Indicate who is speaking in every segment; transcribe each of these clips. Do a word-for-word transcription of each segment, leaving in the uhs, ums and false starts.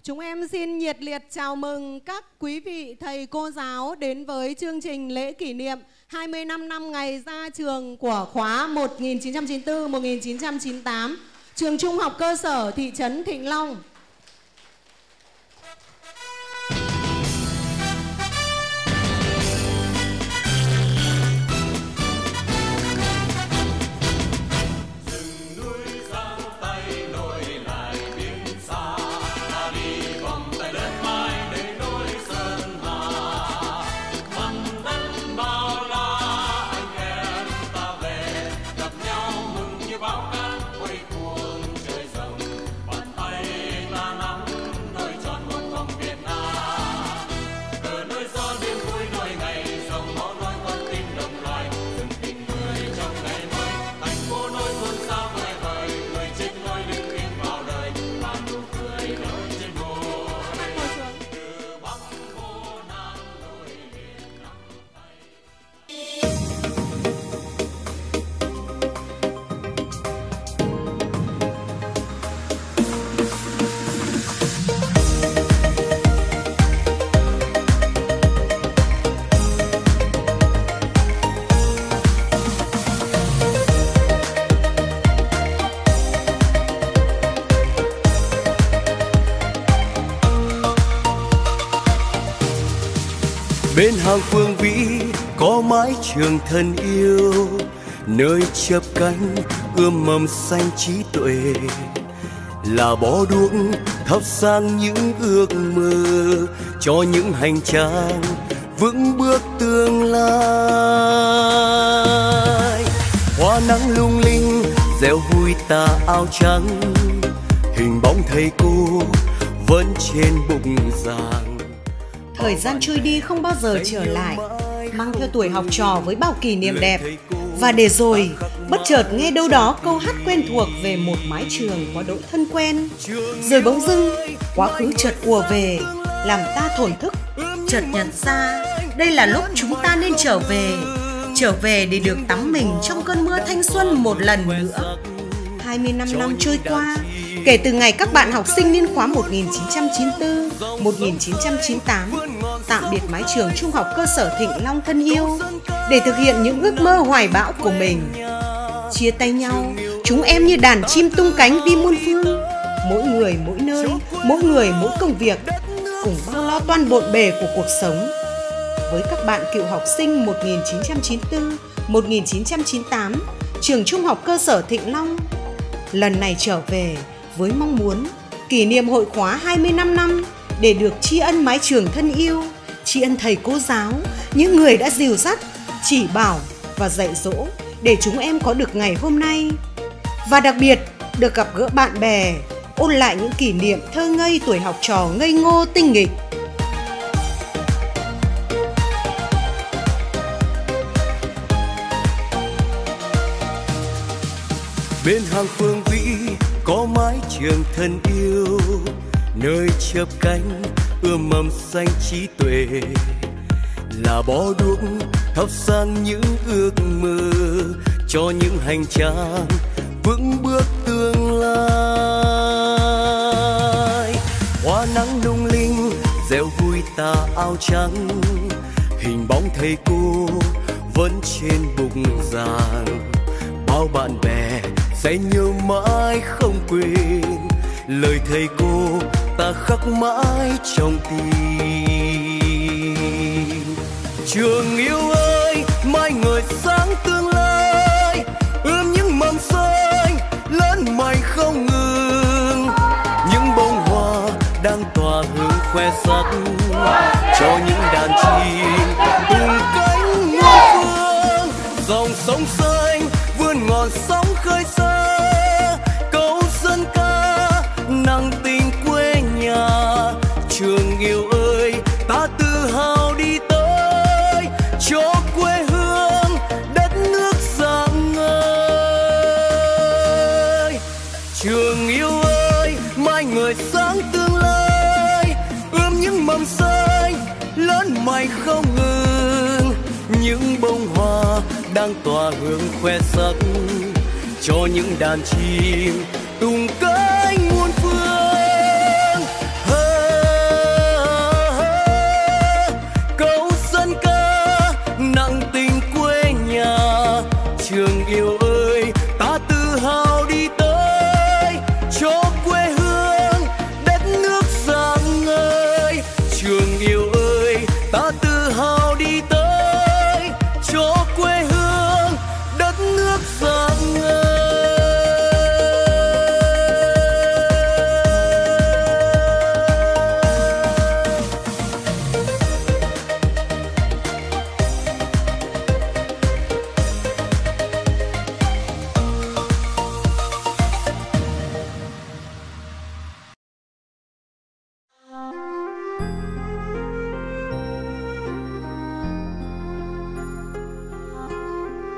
Speaker 1: Chúng em xin nhiệt liệt chào mừng các quý vị thầy cô giáo đến với chương trình lễ kỷ niệm hai mươi lăm năm ngày ra trường của khóa một nghìn chín trăm chín mươi tư một nghìn chín trăm chín mươi tám, trường Trung học cơ sở thị trấn Thịnh Long.
Speaker 2: Bên hàng phương vĩ có mái trường thân yêu, nơi chập cánh ươm mầm xanh trí tuệ, là bó đuốc thắp sáng những ước mơ cho những hành trang vững bước tương lai. Hoa nắng lung linh reo vui tà áo trắng, hình bóng thầy cô vẫn trên bục giảng.
Speaker 3: Thời gian trôi đi không bao giờ trở lại, mang theo tuổi học trò với bao kỷ niệm đẹp. Và để rồi, bất chợt nghe đâu đó câu hát quen thuộc về một mái trường quá đỗi thân quen. Rồi bỗng dưng, quá khứ chợt ùa về, làm ta thổn thức, chợt nhận ra đây là lúc chúng ta nên trở về. Trở về để được tắm mình trong cơn mưa thanh xuân một lần nữa. hai mươi lăm năm trôi qua, kể từ ngày các bạn học sinh niên khóa một nghìn chín trăm chín mươi tư một nghìn chín trăm chín mươi tám tạm biệt mái trường Trung học cơ sở Thịnh Long thân yêu để thực hiện những ước mơ hoài bão của mình. Chia tay nhau, chúng em như đàn chim tung cánh đi muôn phương, mỗi người mỗi nơi, mỗi người mỗi công việc, cùng bao lo toan bộn bề của cuộc sống. Với các bạn cựu học sinh một nghìn chín trăm chín mươi tư một nghìn chín trăm chín mươi tám, trường Trung học cơ sở Thịnh Long lần này trở về với mong muốn kỷ niệm hội khóa hai mươi lăm năm để được tri ân mái trường thân yêu, tri ân thầy cô giáo, những người đã dìu dắt, chỉ bảo và dạy dỗ để chúng em có được ngày hôm nay. Và đặc biệt được gặp gỡ bạn bè, ôn lại những kỷ niệm thơ ngây tuổi học trò ngây ngô tinh nghịch.
Speaker 2: Bên hàng phương vĩ có mái trường thân yêu, nơi chớp cánh ươm mầm xanh trí tuệ, là bó đuốc thắp sáng những ước mơ cho những hành trang vững bước tương lai. Hoa nắng lung linh reo vui tà áo trắng, hình bóng thầy cô vẫn trên bục giảng. Bao bạn bè sẽ nhớ mãi không quên lời thầy cô ta khắc mãi trong tim. Trường yêu ơi, mai ngời sáng tương lai, ươm những mầm xanh lớn mạnh không ngừng, những bông hoa đang tỏa hương khoe sắc cho những đàn chim tung cánh muôn phương. Dòng sông xanh vươn ngọn sóng khơi xa, câu dân ca nặng tình quê nhà. Trường yêu ơi, ta tự hào đi tới cho quê hương đất nước rạng ngời. Trường yêu ơi, mai ngời sáng tương lai, ươm những mầm xanh lớn mạnh không ngừng, những bông hoa đang tỏa hương khoe sắc cho những đàn chim tung cánh muôn phương. Hey!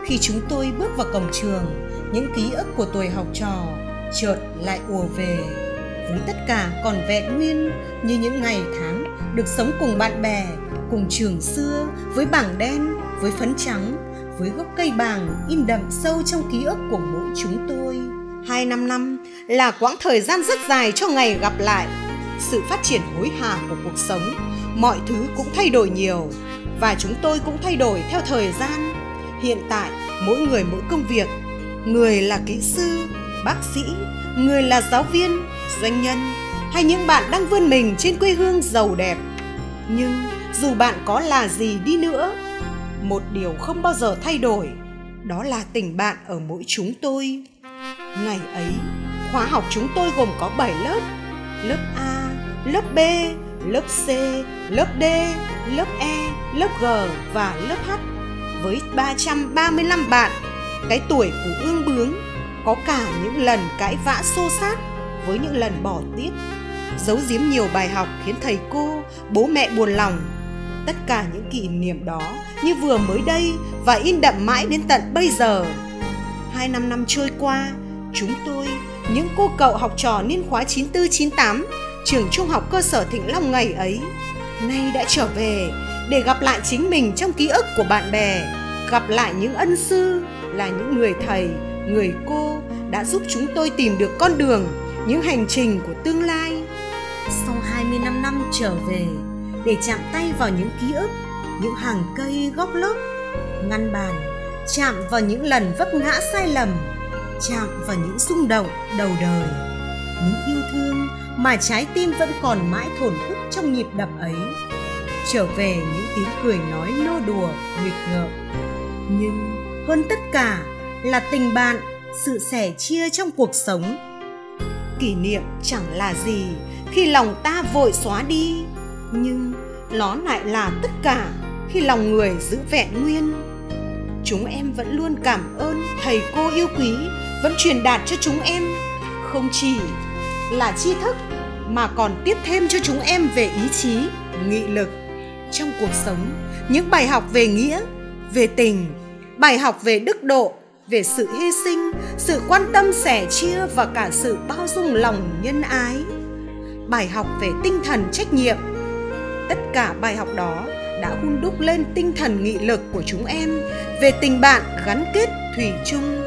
Speaker 3: Khi chúng tôi bước vào cổng trường, những ký ức của tuổi học trò chợt lại ùa về, với tất cả còn vẹn nguyên như những ngày tháng được sống cùng bạn bè, cùng trường xưa, với bảng đen, với phấn trắng, với gốc cây bàng in đậm sâu trong ký ức của mỗi chúng tôi. Hai năm năm là quãng thời gian rất dài cho ngày gặp lại. Sự phát triển hối hả của cuộc sống, mọi thứ cũng thay đổi nhiều, và chúng tôi cũng thay đổi theo thời gian. Hiện tại, mỗi người mỗi công việc. Người là kỹ sư, bác sĩ, người là giáo viên, doanh nhân, hay những bạn đang vươn mình trên quê hương giàu đẹp. Nhưng dù bạn có là gì đi nữa, một điều không bao giờ thay đổi, đó là tình bạn ở mỗi chúng tôi. Ngày ấy, khóa học chúng tôi gồm có bảy lớp: lớp A, lớp B, lớp C, lớp D, lớp E, lớp G và lớp H, với ba trăm ba mươi lăm bạn. Cái tuổi của ương bướng, có cả những lần cãi vã xô xát, với những lần bỏ tiết, giấu giếm nhiều bài học khiến thầy cô, bố mẹ buồn lòng. Tất cả những kỷ niệm đó như vừa mới đây và in đậm mãi đến tận bây giờ. Hai năm năm trôi qua, chúng tôi, những cô cậu học trò niên khóa chín tư chín tám, trường trung học cơ sở Thịnh Long ngày ấy, nay đã trở về để gặp lại chính mình trong ký ức của bạn bè, gặp lại những ân sư là những người thầy, người cô đã giúp chúng tôi tìm được con đường, những hành trình của tương lai. Sau hai mươi lăm năm trở về để chạm tay vào những ký ức, những hàng cây góc lớp, ngăn bàn, chạm vào những lần vấp ngã sai lầm, chạm vào những rung động đầu đời, những yêu thương mà trái tim vẫn còn mãi thổn thức trong nhịp đập ấy, trở về những tiếng cười nói nô đùa nghịch ngợm. Nhưng hơn tất cả là tình bạn, sự sẻ chia trong cuộc sống. Kỷ niệm chẳng là gì khi lòng ta vội xóa đi, nhưng nó lại là tất cả khi lòng người giữ vẹn nguyên. Chúng em vẫn luôn cảm ơn thầy cô yêu quý, vẫn truyền đạt cho chúng em không chỉ là tri thức mà còn tiếp thêm cho chúng em về ý chí, nghị lực trong cuộc sống, những bài học về nghĩa, về tình, bài học về đức độ, về sự hy sinh, sự quan tâm sẻ chia và cả sự bao dung lòng nhân ái, bài học về tinh thần trách nhiệm. Tất cả bài học đó đã hun đúc lên tinh thần nghị lực của chúng em về tình bạn gắn kết thủy chung.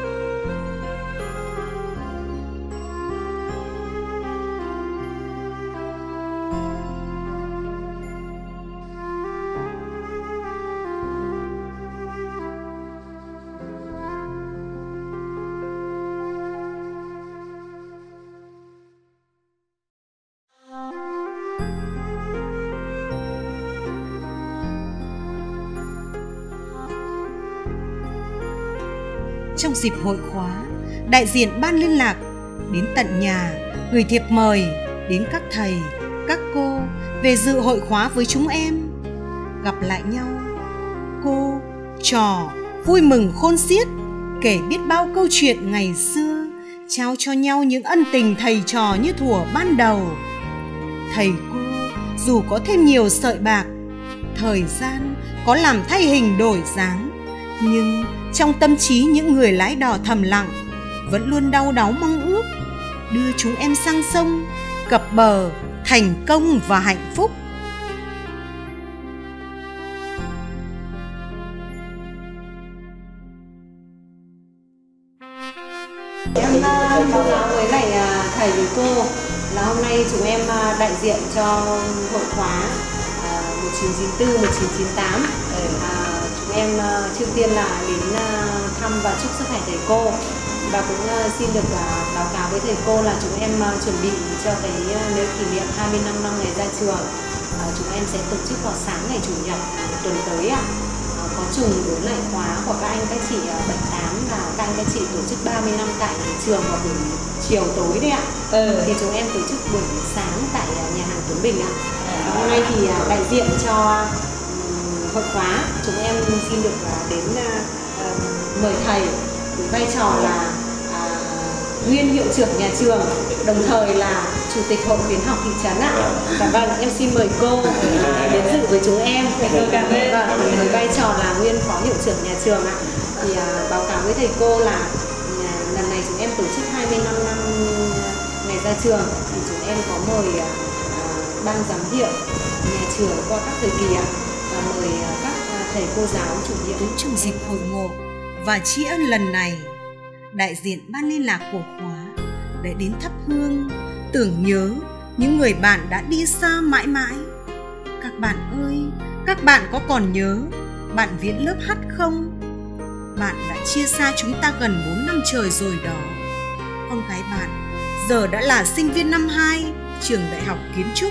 Speaker 3: Trong dịp hội khóa, đại diện ban liên lạc đến tận nhà gửi thiệp mời đến các thầy, các cô về dự hội khóa với chúng em. Gặp lại nhau, cô, trò vui mừng khôn xiết, kể biết bao câu chuyện ngày xưa, trao cho nhau những ân tình thầy trò như thuở ban đầu. Thầy cô dù có thêm nhiều sợi bạc, thời gian có làm thay hình đổi dáng, nhưng trong tâm trí những người lái đò thầm lặng vẫn luôn đau đáu mong ước đưa chúng em sang sông, cập bờ, thành công và hạnh phúc.
Speaker 1: Em báo cáo với lại thầy với cô là hôm nay chúng em đại diện cho hội khóa một chín chín tư một chín chín tám. À, chúng em trước tiên là đến thăm và chúc sức khỏe thầy cô, và cũng xin được báo cáo với thầy cô là chúng em chuẩn bị cho cái lễ kỷ niệm hai mươi lăm năm ngày ra trường. À, chúng em sẽ tổ chức vào sáng ngày chủ nhật tuần tới ạ. À, có trùng với lại khóa của các anh các chị bảy tám là các anh các chị tổ chức ba mươi năm tại trường vào buổi chiều tối đấy ạ. Ừ. Thì chúng em tổ chức buổi sáng tại nhà hàng Tuấn Bình ạ. À, hôm nay thì đại diện cho hội khóa chúng em xin được đến uh, mời thầy với vai trò là uh, nguyên hiệu hiệu trưởng nhà trường, đồng thời là chủ tịch hội khuyến học thị trấn ạ. Dạ vâng, em xin mời cô đến dự với chúng em. Vâng, với vai trò là nguyên phó hiệu trưởng nhà trường ạ. Thì à, báo cáo với thầy cô là à, lần này chúng em tổ chức hai mươi lăm năm ngày ra trường, thì chúng em có mời à, ban giám hiệu nhà trường qua các thời kỳ ạ, và mời à, các à, thầy cô giáo chủ nhiệm.
Speaker 3: Cũng trong dịp hội ngộ và tri ân lần này, đại diện ban liên lạc của khóa đã đến thắp hương tưởng nhớ những người bạn đã đi xa mãi mãi. Các bạn ơi, các bạn có còn nhớ bạn Viễn lớp H không? Bạn đã chia xa chúng ta gần bốn năm trời rồi đó. Con gái bạn giờ đã là sinh viên năm hai trường Đại học Kiến trúc.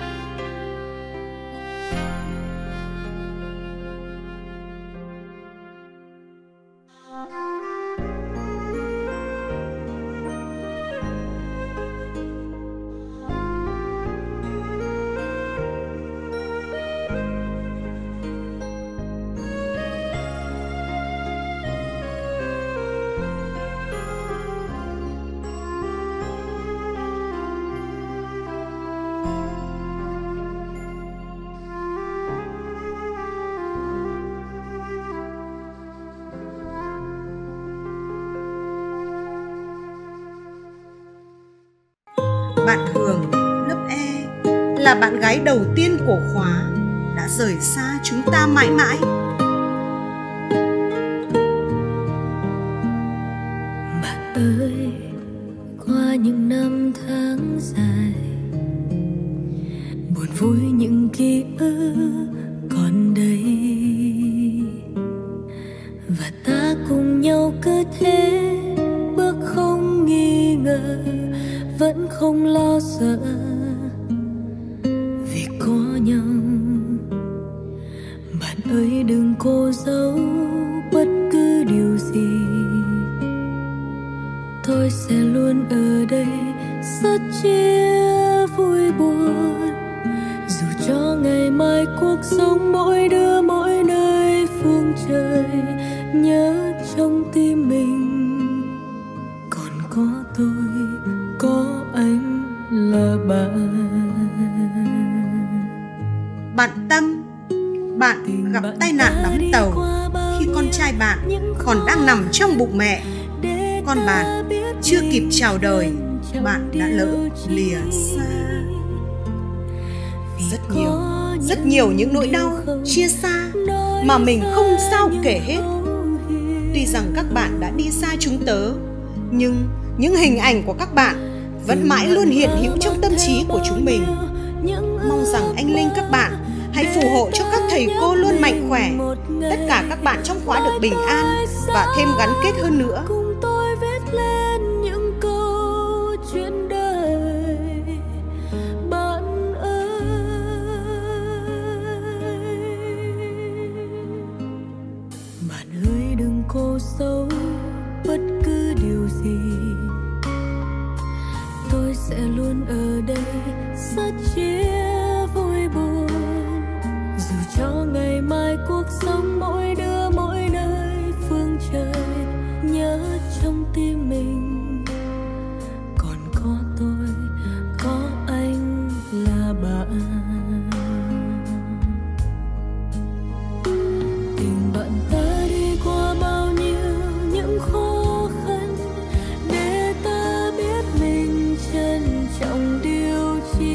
Speaker 3: Bạn Hường, lớp E, là bạn gái đầu tiên của khóa, đã rời xa chúng ta mãi mãi.
Speaker 4: Bạn ơi, qua những năm tháng dài, buồn vui những ký ức còn đây, và ta cùng nhau cứ thế bước không nghi ngờ, vẫn không lo sợ vì có nhau. Bạn ơi đừng cố giấu bất cứ điều gì, tôi sẽ luôn ở đây rất chia vui buồn. Dù cho ngày mai cuộc sống mỗi đứa mỗi nơi phương trời, nhớ trong tim mình còn có tôi, có anh là bạn.
Speaker 3: Bạn Tâm, bạn gặp tai nạn đắm tàu khi con trai bạn còn đang nằm trong bụng mẹ. Con bạn chưa kịp chào đời, bạn đã lỡ lìa xa. Rất nhiều, rất nhiều những nỗi đau chia xa mà mình không sao kể hết. Tuy rằng các bạn đã đi xa chúng tớ, nhưng những hình ảnh của các bạn vẫn mãi luôn hiện hữu trong tâm trí của chúng mình. Mong rằng anh Linh các bạn hãy phù hộ cho các thầy cô luôn mạnh khỏe, tất cả các bạn trong khóa được bình an và thêm gắn kết hơn nữa.
Speaker 4: Cùng tôi viết lên những câu chuyện đời. Bạn ơi, bạn ơi đừng cố giấu bất cứ điều gì, tôi sẽ luôn ở đây rất chia vui buồn. Dù cho ngày mai cuộc sống mỗi đứa mỗi nơi phương trời, nhớ trong tim mình còn có tôi, có anh là bạn. Tình bạn ta đi qua bao nhiêu những khó khăn, để ta biết mình trân trọng điều chi.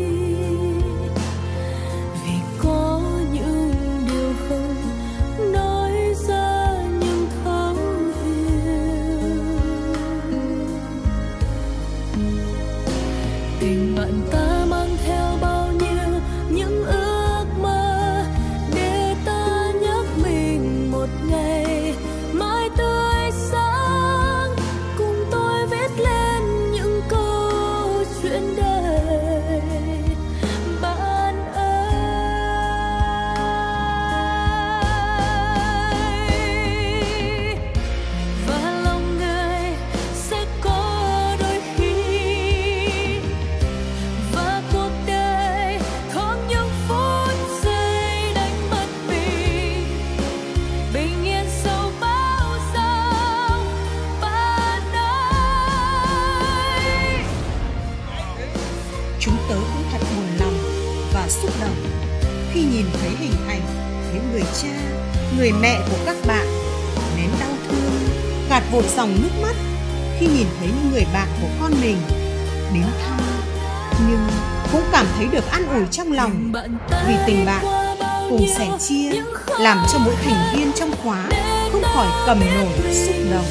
Speaker 4: Vì có những điều không nói ra nhưng thấu hiểu,
Speaker 3: khi nhìn thấy hình ảnh những người cha, người mẹ của các bạn nén đau thương, gạt vội dòng nước mắt khi nhìn thấy những người bạn của con mình đến thăm, nhưng cũng cảm thấy được an ủi trong lòng vì tình bạn cùng sẻ chia làm cho mỗi thành viên trong khóa không khỏi cầm nổi xúc động.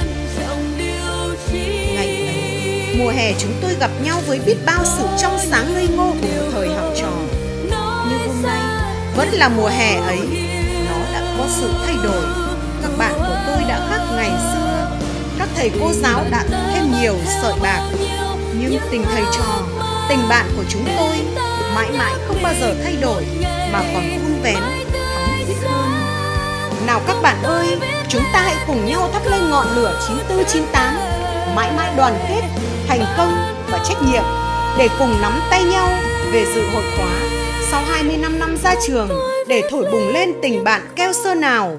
Speaker 3: Ngày ấy, mùa hè chúng tôi gặp nhau với biết bao sự trong sáng ngây ngô của một thời học trò. Nhưng hôm nay vẫn là mùa hè ấy, nó đã có sự thay đổi. Các bạn của tôi đã khác ngày xưa, các thầy cô giáo đã thêm nhiều sợi bạc, nhưng tình thầy trò, tình bạn của chúng tôi mãi mãi không bao giờ thay đổi, mà còn vun vén thắm thiết hơn. Nào các bạn ơi, chúng ta hãy cùng nhau thắp lên ngọn lửa chín tư chín tám, mãi mãi đoàn kết, thành công và trách nhiệm, để cùng nắm tay nhau về dự hội khóa sau hai mươi lăm năm ra trường, để thổi bùng lên tình bạn keo sơn nào.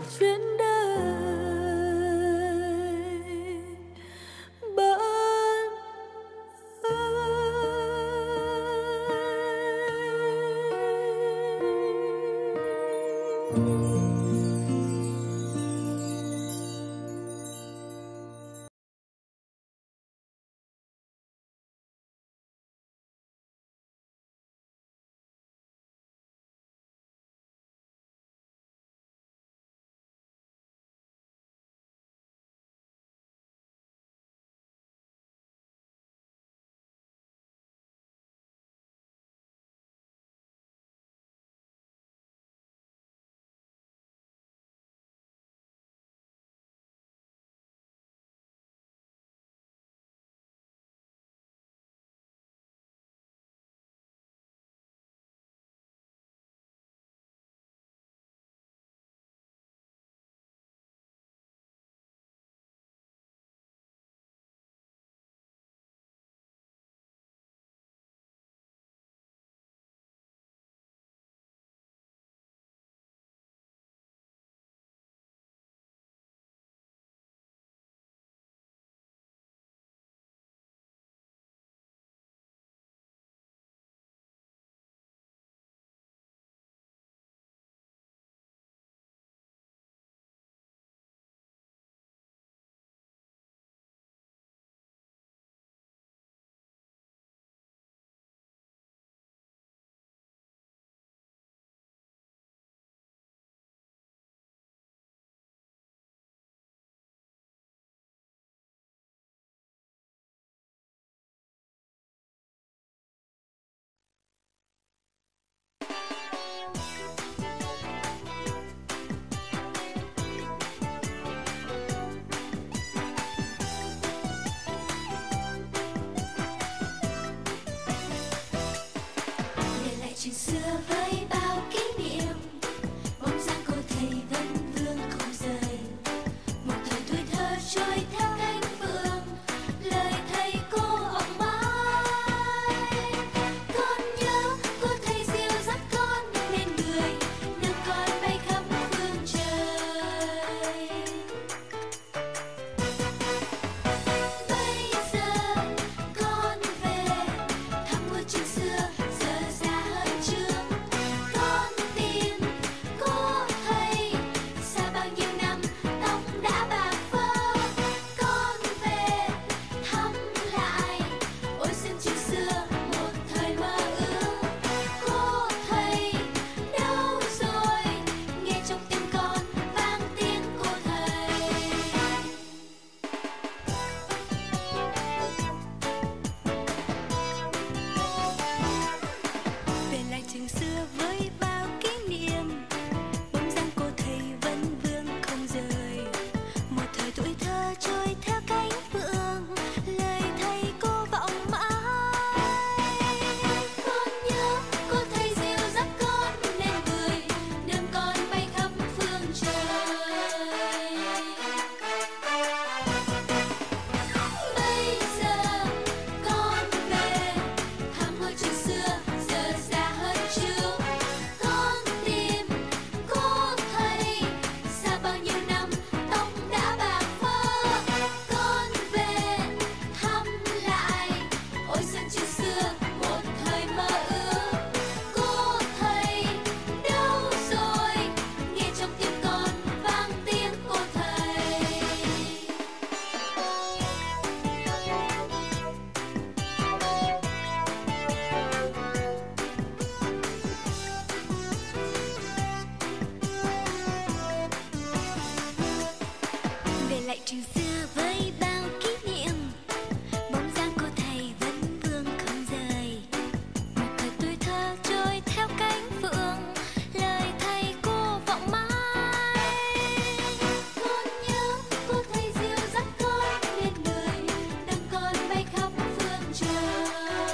Speaker 5: trường xưa với bao kỷ niệm, bóng dáng cô thầy vẫn vương không rời. Một thời tuổi thơ trôi theo cánh phượng, lời thầy cô vọng mãi. Con nhớ cô thầy dìu dắt con lên người, đừng con bay khắp phương trời.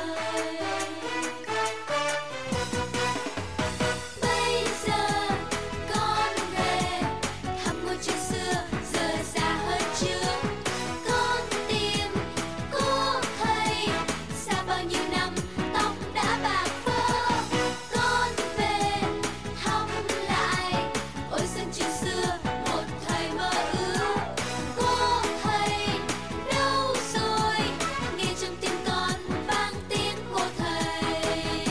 Speaker 5: Bây giờ con về thăm ngôi trường xưa giờ xa hơn trước. Con tìm cô thầy xa bao nhiêu năm tóc đã bạc phơ. Con về thăm lại ôi sân trường xưa một thời mơ ước. Cô thầy đâu rồi, nghe trong tim con vang tiếng cô thầy.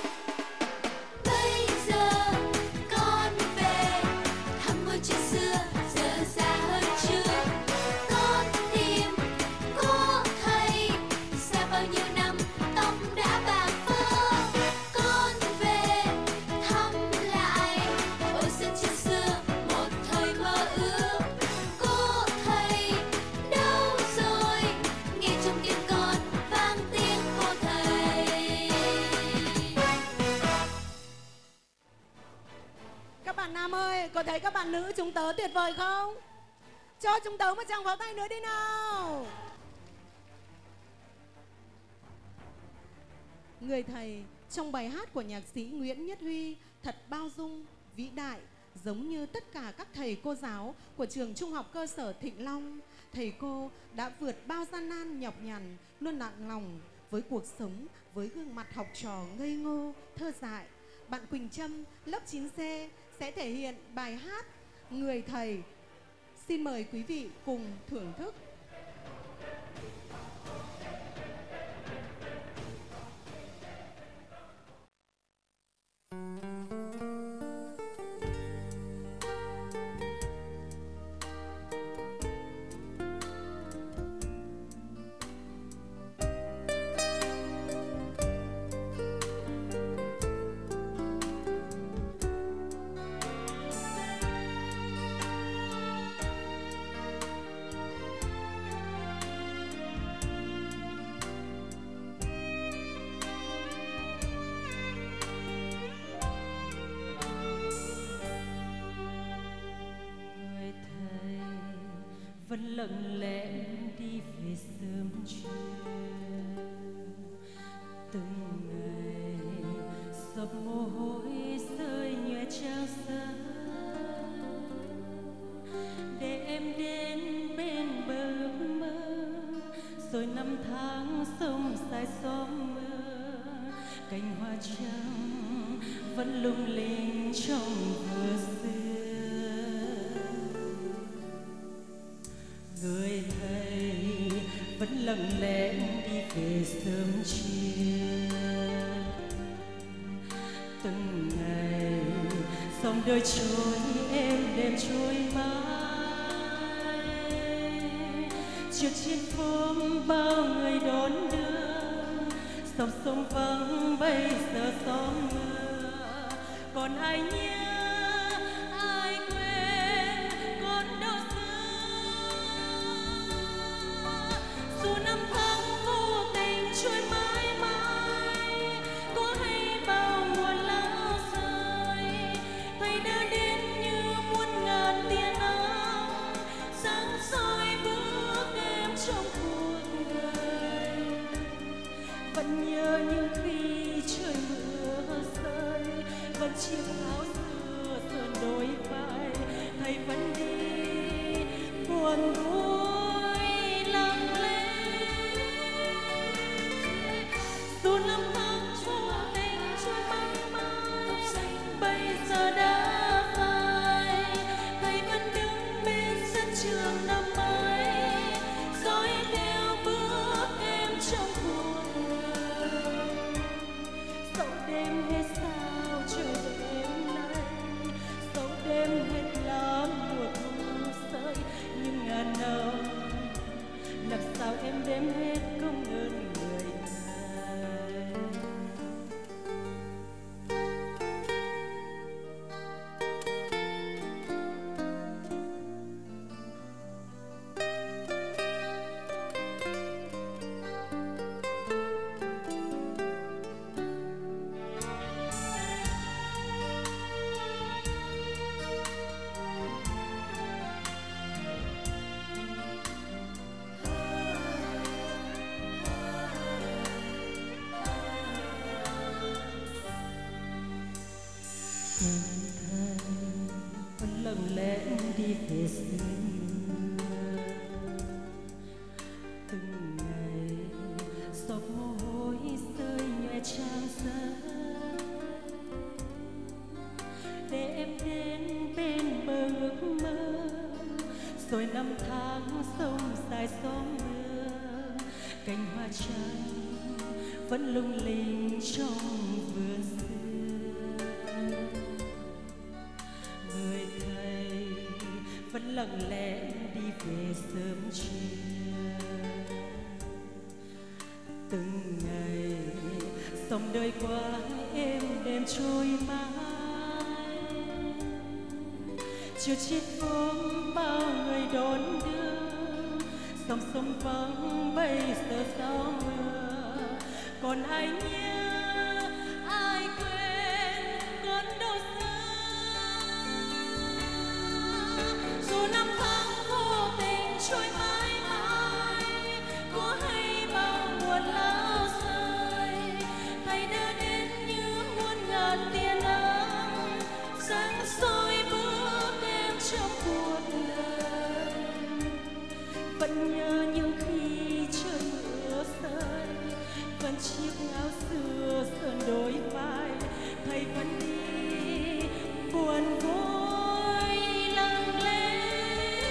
Speaker 5: Bây giờ con về thăm ngôi trường xưa giờ xa hơn trước. Con tìm cô thầy xa bao nhiêu năm tóc đã bạc phơ. Con về thăm lại ôi sân trường xưa một thời mơ ước. Cô thầy đâu rồi, nghe trong tim con vang tiếng cô thầy.
Speaker 1: Các bạn nam ơi, có thấy các bạn nữ chúng tớ tuyệt vời không? Cho chúng tớ một tràng pháo tay nữa đi nào. Người thầy trong bài hát của nhạc sĩ Nguyễn Nhất Huy thật bao dung, vĩ đại, giống như tất cả các thầy cô giáo của trường trung học cơ sở Thịnh Long. Thầy cô đã vượt bao gian nan nhọc nhằn, luôn nặng lòng với cuộc sống, với gương mặt học trò ngây ngô, thơ dại. Bạn Quỳnh Trâm, lớp chín C sẽ thể hiện bài hát Người Thầy. Xin mời quý vị cùng thưởng thức.
Speaker 4: Người thầy vẫn lặng lẽ đi về sớm chiều, từng ngày giọt mồ hôi rơi nhòe trao xa, để em đến bên bờ mơ, rồi năm tháng sông dài gió mưa. Cành hoa trắng vẫn lung linh trong vừa xưa. Người thầy vẫn lặng lẽ đi về sớm chiều, từng ngày dòng đời trôi êm đềm trôi mãi. Chiều trên phố bao người đón đưa, dòng sông vắng bây giờ gió mưa. Còn ai nhớ ai quên còn đâu xưa. Dù năm tháng vô tình trôi mãi mãi, có hay bao mùa lá rơi, thầy đã đến như muôn ngàn tia nắng, sáng soi bước em trong cuộc đời. Vẫn nhớ những khi trời mưa rơi, vẫn chiếc áo xưa sờn đôi vai, thầy vẫn đi buồn vui lặng lẽ. Dù năm tháng vô tình trôi mãi mãi, bây giờ đã phai, thầy vẫn đứng bên sân trường năm ấy, dõi theo bước em trong cuộc đời. Dẫu đêm hết sao trời đêm nay, dẫu đêm hết lá mùa thu rơi, nhưng ngàn năm làm sao em đếm hết công ơn người thầy. xưa. Từng ngày giọt mồ hôi rơi nhòe trang giấy để em đến bên bờ ước mơ, rồi năm tháng sông dài gió mưa, cành hoa trái vẫn lung linh trong vườn xưa. Người thầy vẫn lặng lẽ đi về sớm chiều. Từng ngày dòng đời qua êm đêm trôi mãi, chiều chiết phóng bao người đón đưa, dòng sông vắng bây giờ gió mưa. Còn ai nhớ ai quên còn đâu xa, dù năm tháng vô tình trôi mãi mãi, có hay bao buồn lao rơi, thầy đưa đến như muôn ngàn tia nắng sáng soi bước em trong cuộc đời. Vẫn nhớ những khi trời mưa rơi, vẫn chiếc áo xưa sơn đôi vai, thầy vẫn đi buồn vui lặng lẽ.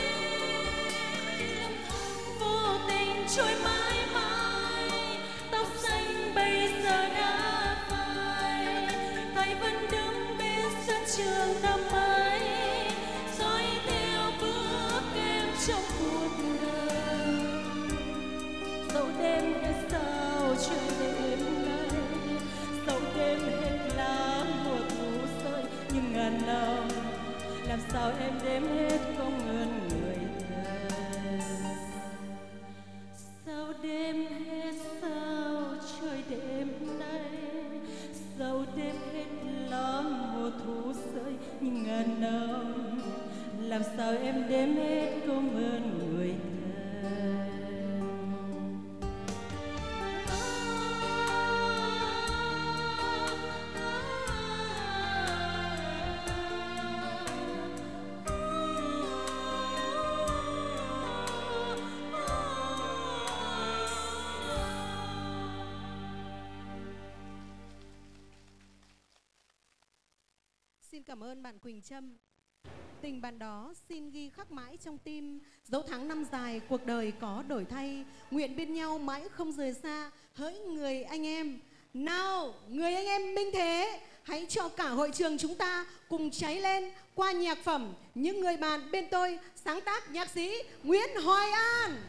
Speaker 4: Vô tình trôi mãi mãi, tóc xanh bây giờ đã phai, thầy vẫn đứng bên sân trường năm ấy, dõi theo bước em trong cuộc đời. Dẫu đêm hết sao trời đêm nay, dẫu đêm hết lá mùa thu rơi, nhưng ngàn năm làm sao em đếm hết công ơn người thầy. Sao đêm hết sao trời đêm nay, dẫu đêm hết lá mùa thu rơi, nhưng ngàn năm làm sao em đếm hết công ơn người thầy.
Speaker 1: Xin cảm ơn bạn Quỳnh Trâm. Tình bạn đó xin ghi khắc mãi trong tim, dấu tháng năm dài cuộc đời có đổi thay, nguyện bên nhau mãi không rời xa, hỡi người anh em. Nào, người anh em minh thế, hãy cho cả hội trường chúng ta cùng cháy lên qua nhạc phẩm Những Người Bạn Bên Tôi, sáng tác nhạc sĩ Nguyễn Hoài An.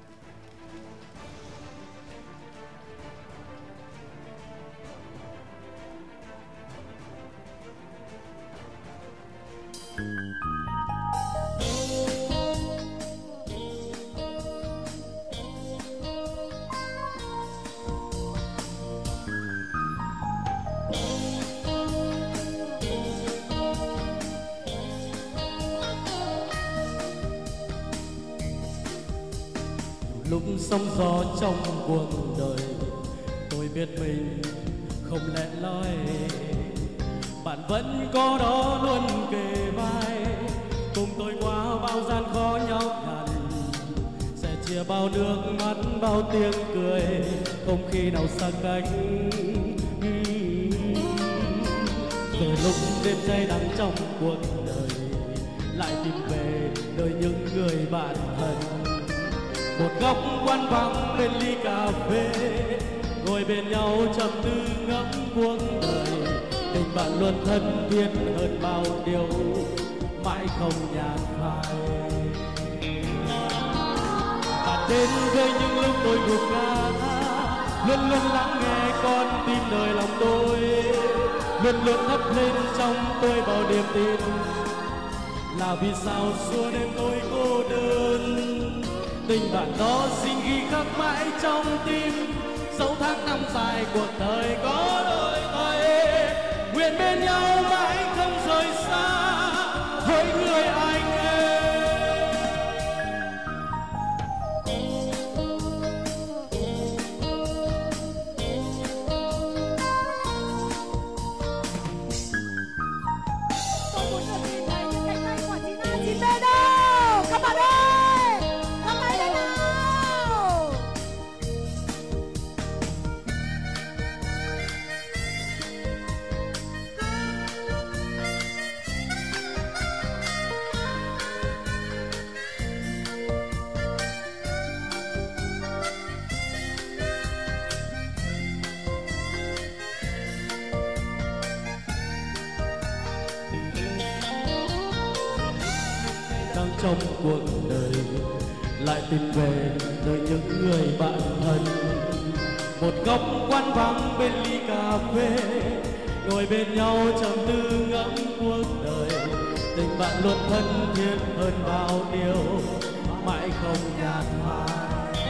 Speaker 6: Lúc sóng gió trong cuộc đời, tôi biết mình không lẽ loi, bạn vẫn có đó luôn kề vai, cùng tôi qua bao gian khó nhọc nhằn, sẽ chia bao nước mắt bao tiếng cười, không khi nào xa cách. Rồi lúc đêm say đắng trong cuộc đời, lại tìm về đời những người bạn thân. Một góc quán vắng bên ly cà phê, ngồi bên nhau trầm tư ngẫm cuộc đời. Tình bạn luôn thân thiết hơn bao điều, mãi không nhạt phai. Bạn đến với những lúc tôi gục ngã, luôn luôn lắng nghe con tim đời lòng tôi, luôn luôn thắp lên trong tôi bao niềm tin. Là vì sao suốt đêm tôi cô đơn, tình bạn đó xin ghi khắc mãi trong tim, dấu tháng năm dài cuộc đời có đổi thay, nguyện bên nhau mãi không rời xa, hỡi người anh em.
Speaker 1: Tôi muốn được nhìn thấy những cánh tay của chị Na, chị về đâu?
Speaker 6: trong cuộc đời, lại tìm về nơi những người bạn thân. Một góc quán vắng bên ly cà phê, ngồi bên nhau trầm tư ngẫm cuộc đời. Tình bạn luôn thân thiết hơn bao điều, mãi không nhạt phai.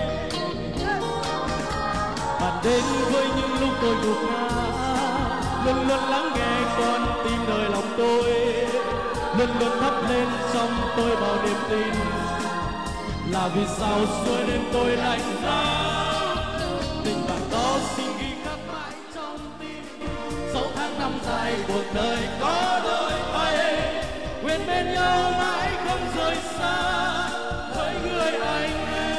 Speaker 6: Bạn đến với những lúc tôi gục ngã, luôn luôn lắng nghe con tim đời lòng tôi, luôn luôn thắp lên trong tôi bao niềm tin. Là vì sao suốt đêm tôi lạnh giá, tình bạn đó xin ghi khắc mãi trong tim. Dẫu tháng năm dài cuộc đời có đôi tay, nguyện bên nhau mãi không rời xa với người anh em.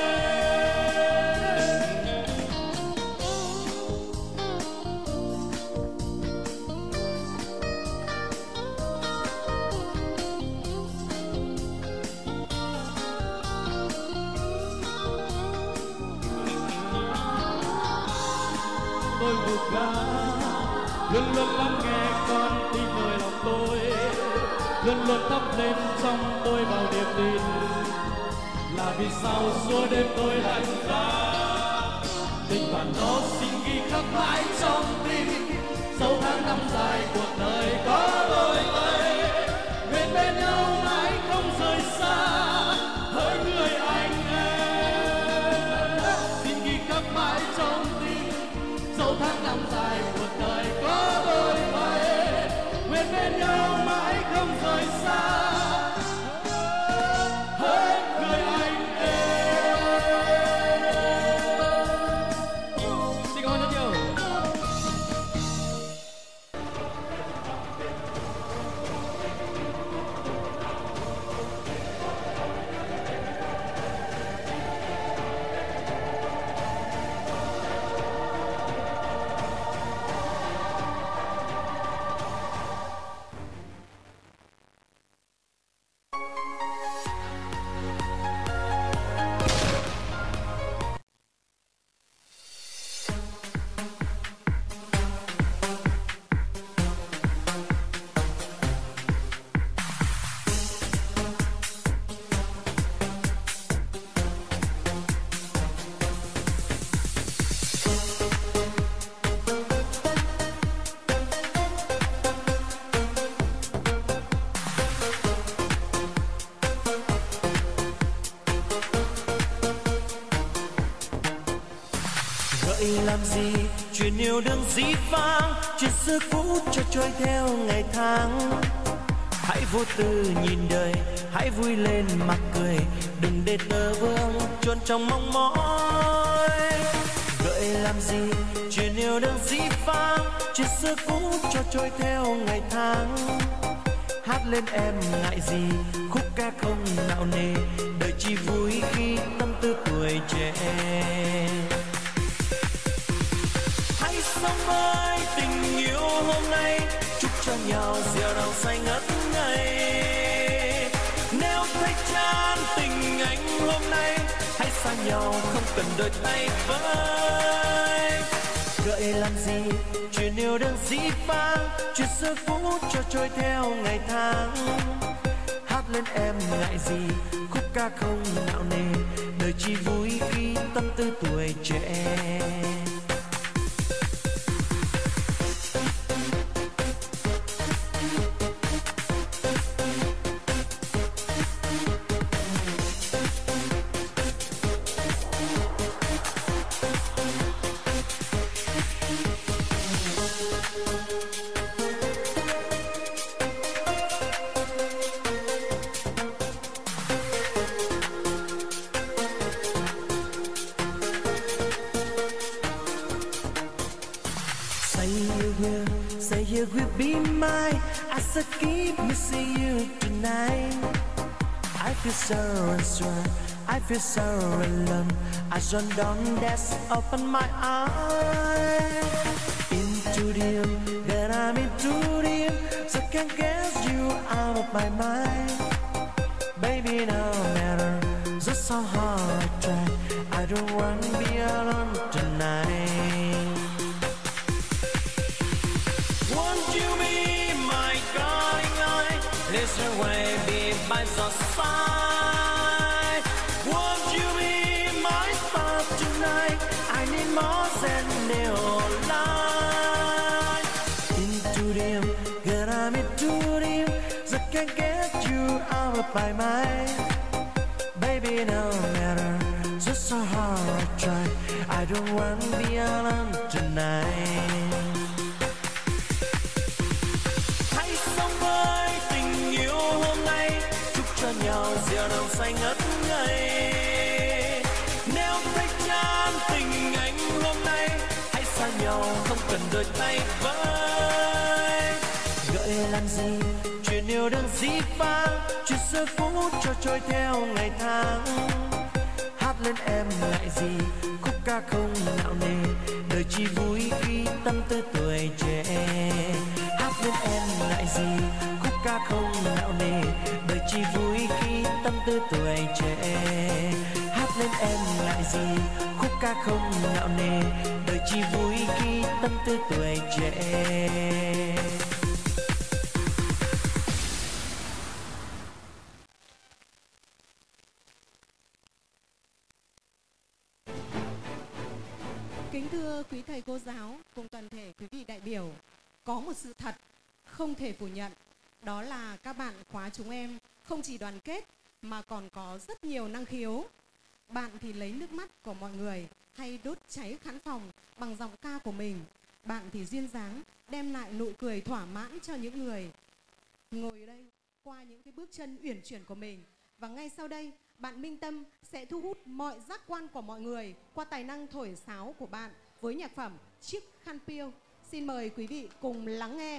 Speaker 6: Tôi gục ngã, luôn luôn lắng nghe con tim nơi lòng tôi, luôn luôn thắp lên trong tôi bao niềm tin. Là vì sao suốt đêm tôi lạnh giá, tình bạn đó xin ghi khắc mãi trong tim. Dẫu tháng năm dài cuộc đời có đôi tay, nguyện bên nhau mãi không rời xa hỡi người anh em. Xin ghi khắc mãi trong tim, dẫu tháng năm dài cuộc đời có đôi tay, nguyện bên nhau mãi không rời xa hỡi người anh em. Xin cảm ơn rất nhiều.
Speaker 2: Làm gì chuyện yêu đương dĩ vãng, chuyện xưa cũ cho trôi theo ngày tháng. Hãy vô tư nhìn đời, hãy vui lên mà cười, đừng để tơ vương chôn trong mong mỏi. Gợi làm gì chuyện yêu đương dĩ vãng, chuyện xưa cũ cho trôi theo ngày tháng. Hát lên em ngại gì, khúc ca không nạo nề, đời chỉ vui khi tâm tư tuổi trẻ. Sống với tình yêu hôm nay, chúc cho nhau diệu đầu say ngất ngây. Nếu thấy chán tình anh hôm nay, hãy xa nhau không cần đợi tay với. Gợi làm gì chuyện yêu đương dĩ vãng, chuyện xưa cũ cho trôi theo ngày tháng. Hát lên em ngại gì, khúc ca không nạo nề, đời chỉ vui khi tâm tư tuổi trẻ. Keep missing you tonight. I feel so unsure, I feel so alone. I run down, that's open my eyes into them, then I'm into them. So can't get you out of my mind. Baby, no matter just how hard I try, I don't want to be alone tonight. Won't you be my darling light? This way be by your side. I need more than neon light. Into them, girl, I'm into them. I can't get you out of my mind. Baby, no matter just how hard I try, I don't want to be alone tonight. Hãy sống với tình yêu hôm nay, chúc cho nhau diệu đồng say ngất ngây. Nếu thấy chán tình anh hôm nay, hãy xa nhau không cần đôi tay với. Gợi làm gì chuyện yêu đừng dĩ vãng, chuyện xưa cũ cho trôi theo ngày tháng. Hát lên em lại gì khúc ca không nặng nề, đời chỉ vui khi tâm tư tuổi trẻ. Hát lên em lại gì khúc ca không nặng nề, đời chỉ vui khi tâm tư tuổi trẻ. Hát lên em lại gì khúc ca không nặng nề, đời chỉ vui khi tâm tư tuổi trẻ.
Speaker 1: Kính thưa quý thầy cô giáo cùng toàn thể quý vị đại biểu, có một sự thật không thể phủ nhận, đó là các bạn khóa chúng em không chỉ đoàn kết mà còn có rất nhiều năng khiếu. Bạn thì lấy nước mắt của mọi người hay đốt cháy khán phòng bằng giọng ca của mình. Bạn thì duyên dáng đem lại nụ cười thỏa mãn cho những người ngồi ở đây qua những cái bước chân uyển chuyển của mình. Và ngay sau đây, bạn Minh Tâm sẽ thu hút mọi giác quan của mọi người qua tài năng thổi sáo của bạn với nhạc phẩm Chiếc Khăn Piêu. Xin mời quý vị cùng lắng nghe.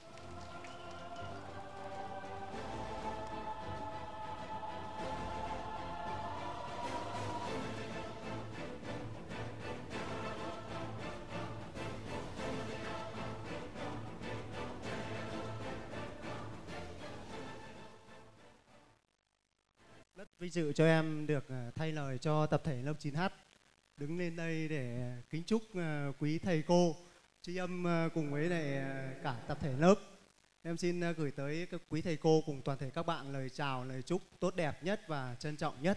Speaker 7: Rất vinh dự cho em được thay lời cho tập thể lớp chín H đứng lên đây để kính chúc quý thầy cô tri âm cùng với lại cả tập thể lớp. Em xin gửi tới các quý thầy cô cùng toàn thể các bạn lời chào, lời chúc tốt đẹp nhất và trân trọng nhất.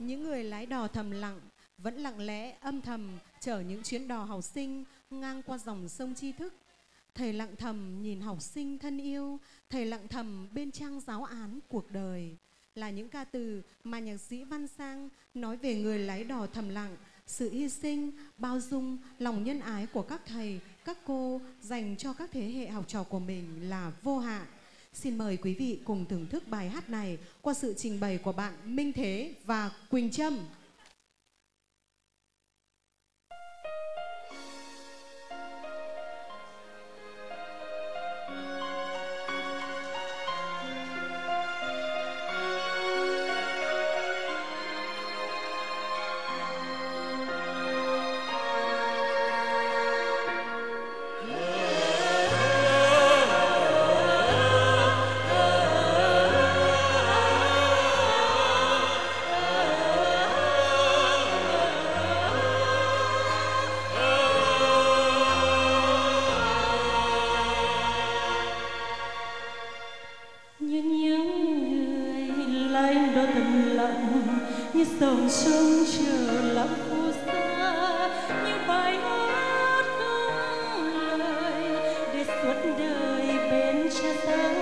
Speaker 1: những người lái đò thầm lặng vẫn lặng lẽ âm thầm chở những chuyến đò học sinh ngang qua dòng sông tri thức. Thầy lặng thầm nhìn học sinh thân yêu, thầy lặng thầm bên trang giáo án cuộc đời, là những ca từ mà nhạc sĩ Văn Sang nói về người lái đò thầm lặng, sự hy sinh, bao dung, lòng nhân ái của các thầy, các cô dành cho các thế hệ học trò của mình là vô hạn. Xin mời quý vị cùng thưởng thức bài hát này qua sự trình bày của bạn Minh Thế và Quỳnh Trâm.
Speaker 4: dòng sông chờ lắm phù sa, những bài hát không lời để suốt đời bên cha ta.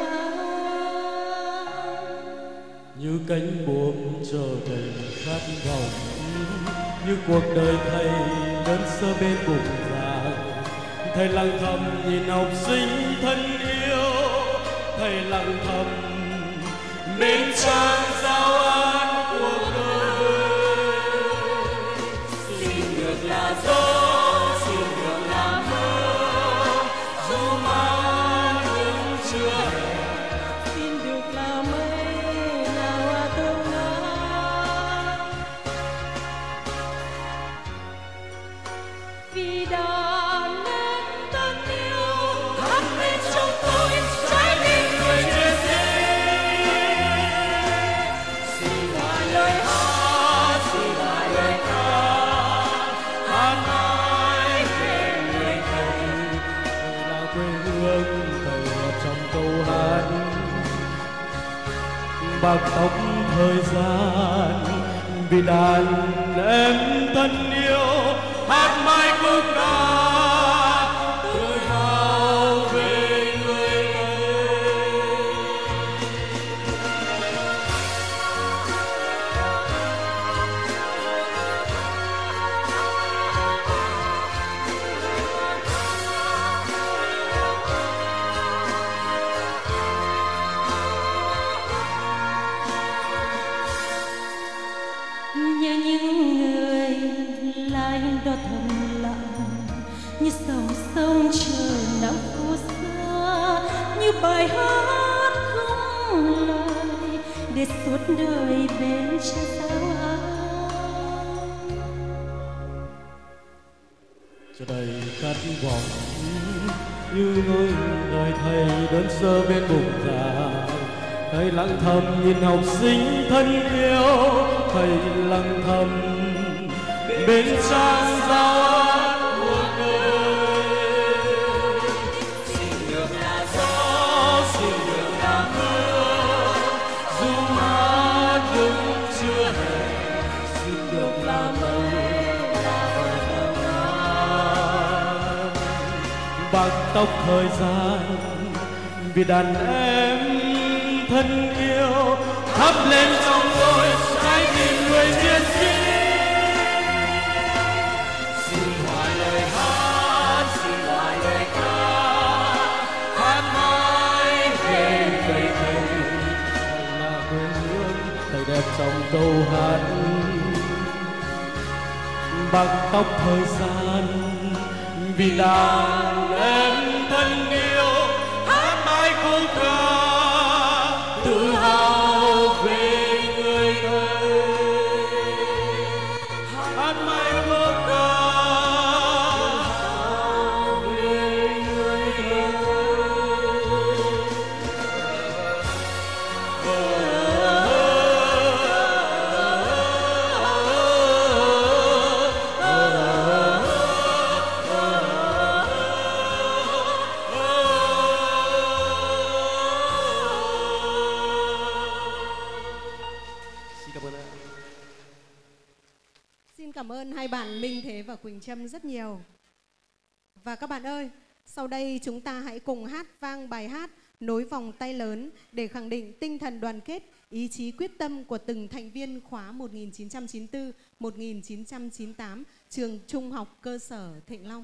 Speaker 6: Như cánh buồm chờ đầy khát vọng, như cuộc đời thầy đơn sơ bên bụng già. Thầy lặng thầm nhìn học sinh thân yêu, thầy lặng thầm bên trang giáo án cuộc đời. Xin được là gió, xin được là mưa, dù mang những chưa hè.
Speaker 4: Xin được là mây, là hoa thơm ngát. Vì đàn em thân yêu hát lên trong tôi trái tim người chiến sĩ.
Speaker 6: Xin là lời hát, xin là lời ca, hát mãi về người thầy. Thầy là quê hương, thầy là trong câu hát. Bạc tóc thời gian vì đàn em thân yêu, hát mãi khúc ca tự hào về người thầy.
Speaker 4: Nhớ những người lái đò thầm lặng, như dòng sông chờ nắng phù sa, như bài hát không lời để suốt đời bên cha giáo án.
Speaker 6: Cho đầy khát vọng như ngôi đời thầy đơn sơ bên bụng già. Thầy lặng thầm nhìn học sinh thân yêu, thầy lặng thầm bên trang giáo án cuộc đời. Xin được là gió, xin được là mưa, dù mắt đứng chưa hè. Xin được là mây, là hoa thơm ngát. Bạc tóc thời gian vì đàn em thân yêu thắp lên trong tôi trái tim người chiến sĩ. Xin hòa lời hát, xin hòa lời ca, hát mãi về người thầy. Thầy là quê hương, thầy đẹp trong câu hát. Bạc tóc thời gian vì đàn em thân yêu, hát mãi khúc ca tự hào về người thầy. Hát mãi khúc ca về người thầy. Xin cảm ơn ạ.
Speaker 1: cảm ơn hai bạn Minh Thế và Quỳnh Trâm rất nhiều. Và các bạn ơi, sau đây chúng ta hãy cùng hát vang bài hát Nối vòng tay lớn để khẳng định tinh thần đoàn kết, ý chí quyết tâm của từng thành viên khóa một nghìn chín trăm chín mươi tư một nghìn chín trăm chín mươi tám trường Trung học cơ sở Thịnh Long.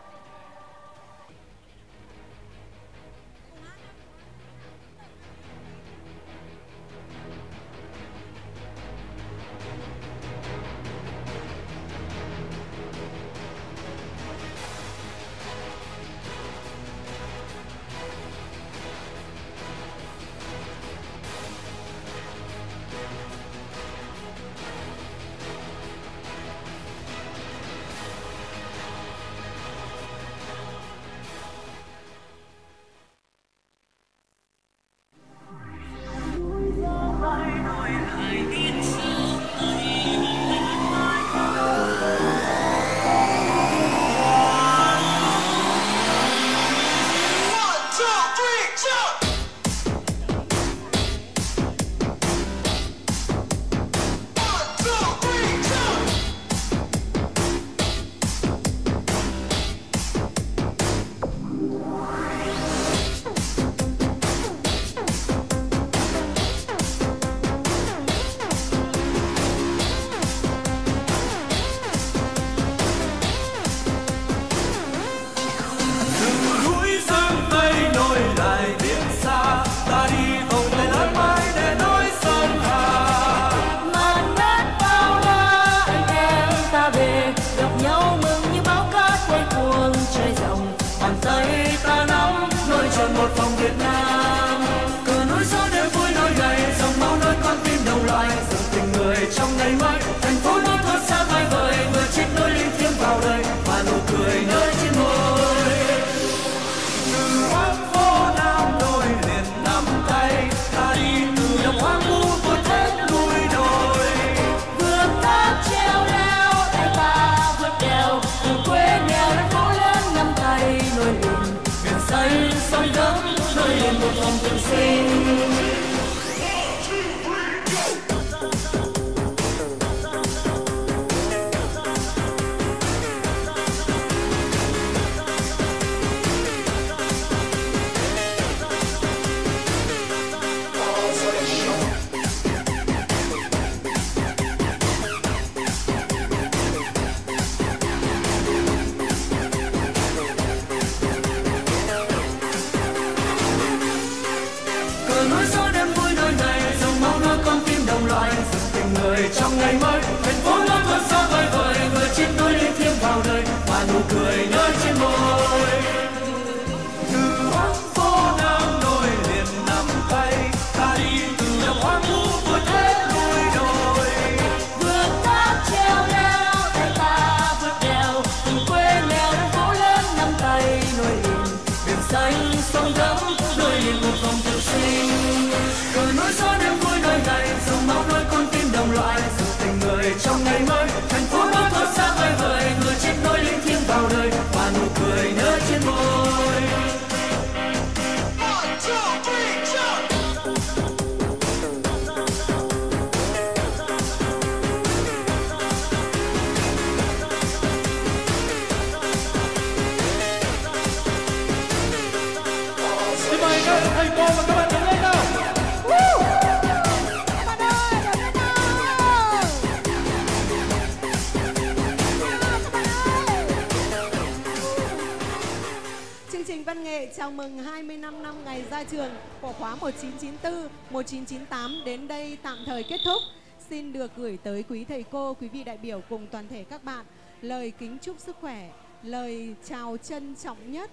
Speaker 1: Chào mừng hai mươi lăm năm ngày ra trường của khóa một chín chín tư một chín chín tám đến đây tạm thời kết thúc. Xin được gửi tới quý thầy cô, quý vị đại biểu cùng toàn thể các bạn lời kính chúc sức khỏe, lời chào trân trọng nhất.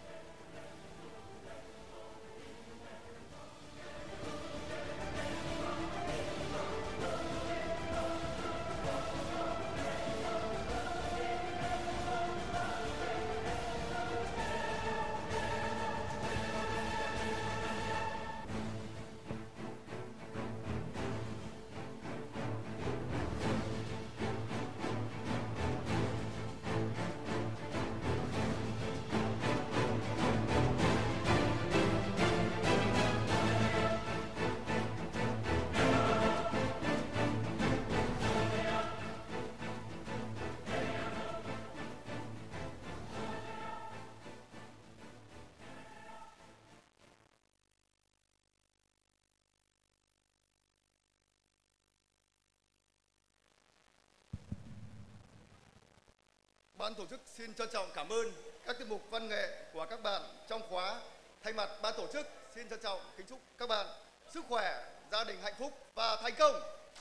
Speaker 8: ban tổ chức xin trân trọng cảm ơn các tiết mục văn nghệ của các bạn trong khóa. Thay mặt ban tổ chức xin trân trọng kính chúc các bạn sức khỏe, gia đình hạnh phúc và thành công.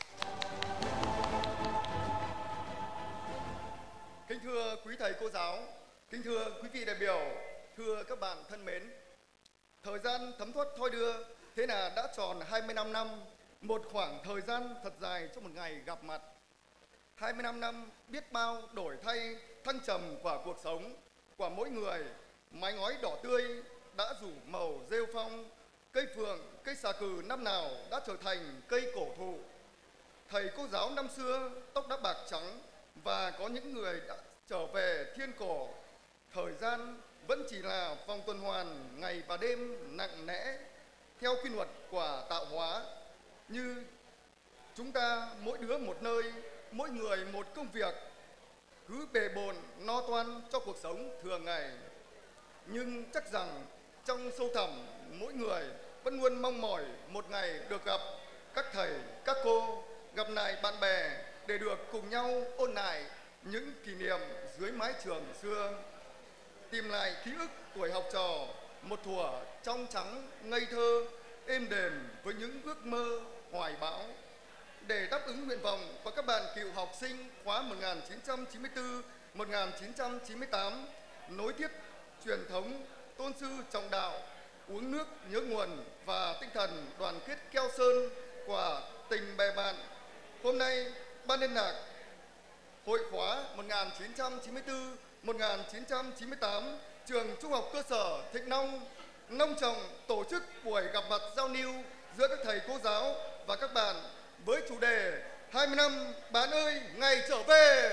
Speaker 8: Kính thưa quý thầy cô giáo, kính thưa quý vị đại biểu, thưa các bạn thân mến. Thời gian thấm thoát thoi đưa, thế là đã tròn hai mươi lăm năm, một khoảng thời gian thật dài cho một ngày gặp mặt. hai mươi lăm năm biết bao đổi thay, thăng trầm của cuộc sống, của mỗi người. Mái ngói đỏ tươi đã rủ màu rêu phong, cây phượng, cây xà cừ năm nào đã trở thành cây cổ thụ. Thầy cô giáo năm xưa tóc đã bạc trắng, và có những người đã trở về thiên cổ. Thời gian vẫn chỉ là vòng tuần hoàn ngày và đêm nặng nẽ theo quy luật của tạo hóa. Như chúng ta mỗi đứa một nơi, mỗi người một công việc, cứ bề bộn no toan cho cuộc sống thường ngày. Nhưng chắc rằng trong sâu thẳm mỗi người vẫn luôn mong mỏi một ngày được gặp các thầy, các cô, gặp lại bạn bè để được cùng nhau ôn lại những kỷ niệm dưới mái trường xưa, tìm lại ký ức tuổi học trò một thuở trong trắng ngây thơ, êm đềm với những ước mơ hoài bão, để đáp ứng nguyện vọng của các bạn cựu học sinh khóa một nghìn chín trăm chín mươi tư đến một nghìn chín trăm chín mươi tám, nối tiếp truyền thống tôn sư trọng đạo, uống nước nhớ nguồn và tinh thần đoàn kết keo sơn của tình bè bạn. Hôm nay, ban liên lạc Hội khóa một nghìn chín trăm chín mươi tư đến một nghìn chín trăm chín mươi tám, trường Trung học cơ sở Thịnh Long long trọng tổ chức buổi gặp mặt giao lưu giữa các thầy cô giáo và các bạn với chủ đề hai mươi năm bạn ơi ngày trở về.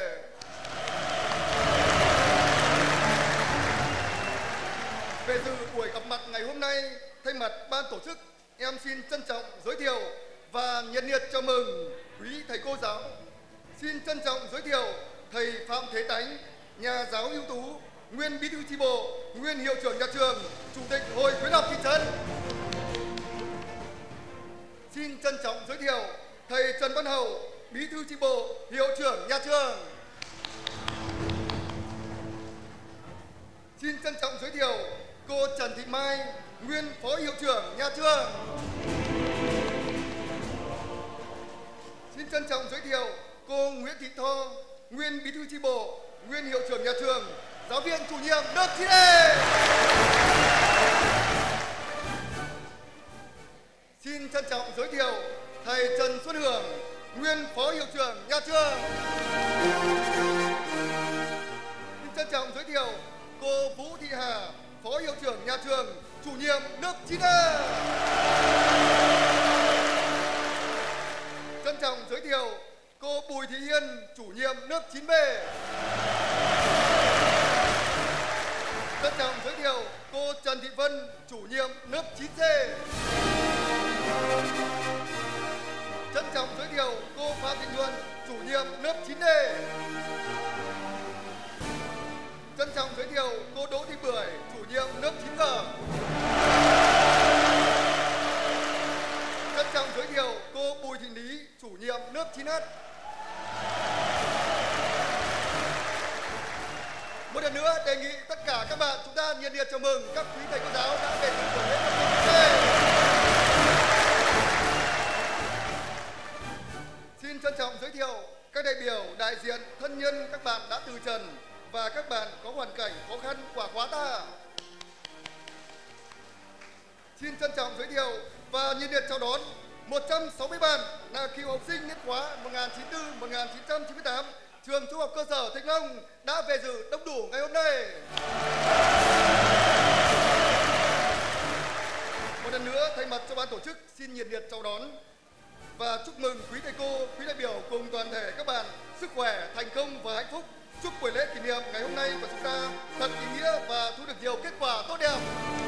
Speaker 8: Về dự buổi gặp mặt ngày hôm nay, thay mặt ban tổ chức, em xin trân trọng giới thiệu và nhiệt liệt chào mừng quý thầy cô giáo. Xin trân trọng giới thiệu thầy Phạm Thế Tánh, nhà giáo ưu tú, nguyên bí thư chi bộ, nguyên hiệu trưởng nhà trường, chủ tịch hội khuyến học thị trấn. Xin trân trọng giới thiệu thầy Trần Văn Hậu, bí thư chi bộ, hiệu trưởng nhà trường. Xin trân trọng giới thiệu cô Trần Thị Mai, nguyên phó hiệu trưởng nhà trường. Xin trân trọng giới thiệu cô Nguyễn Thị Tho, nguyên bí thư chi bộ, nguyên hiệu trưởng nhà trường, giáo viên chủ nhiệm lớp chín A. Xin trân trọng giới thiệu thầy Trần Xuân Hưởng, nguyên phó hiệu trưởng nhà trường. Xin trân trọng giới thiệu cô Vũ Thị Hà, phó hiệu trưởng nhà trường, chủ nhiệm lớp chín A. Trân trọng giới thiệu cô Bùi Thị Hiên, chủ nhiệm lớp chín B. Trân trọng giới thiệu cô Trần Thị Vân, chủ nhiệm lớp chín C. Trân trọng giới thiệu cô Phạm Thị Nhuận, chủ nhiệm lớp chín D. Trân trọng giới thiệu cô Đỗ Thị Bưởi, chủ nhiệm lớp chín G. Trân trọng giới thiệu cô Bùi Thị Lý, chủ nhiệm lớp chín H. Một lần nữa đề nghị tất cả các bạn chúng ta nhiệt liệt chào mừng các quý thầy cô giáo đã về dự buổi lễ khai mạc. Xin trân trọng giới thiệu các đại biểu, đại diện, thân nhân các bạn đã từ trần và các bạn có hoàn cảnh khó khăn của khóa ta. Xin trân trọng giới thiệu và nhiệt liệt chào đón một trăm sáu mươi bạn là cựu học sinh niên khóa một nghìn chín trăm chín mươi tư đến một nghìn chín trăm chín mươi tám, trường Trung học cơ sở Thịnh Long đã về dự đông đủ ngày hôm nay. Một lần nữa, thay mặt cho ban tổ chức xin nhiệt liệt chào đón và chúc mừng quý thầy cô, quý đại biểu cùng toàn thể các bạn sức khỏe, thành công và hạnh phúc. Chúc buổi lễ kỷ niệm ngày hôm nay của chúng ta thật ý nghĩa và thu được nhiều kết quả tốt đẹp.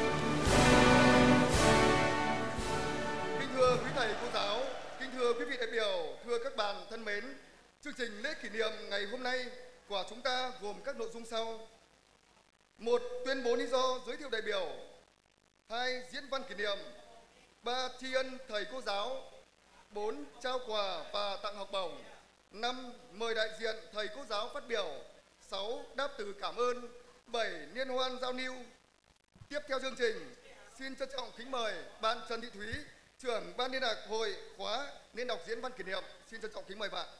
Speaker 8: Kính thưa quý thầy cô giáo, kính thưa quý vị đại biểu, thưa các bạn thân mến, chương trình lễ kỷ niệm ngày hôm nay của chúng ta gồm các nội dung sau: một, tuyên bố lý do giới thiệu đại biểu; hai, diễn văn kỷ niệm; ba, tri ân thầy cô giáo; bốn, trao quà và tặng học bổng; năm, mời đại diện thầy cô giáo phát biểu; sáu đáp từ cảm ơn, bảy liên hoan giao lưu. Tiếp theo chương trình, xin trân trọng kính mời bạn Trần Thị Thúy, trưởng ban liên lạc hội khóa lên đọc diễn văn kỷ niệm. Xin trân trọng kính mời bạn.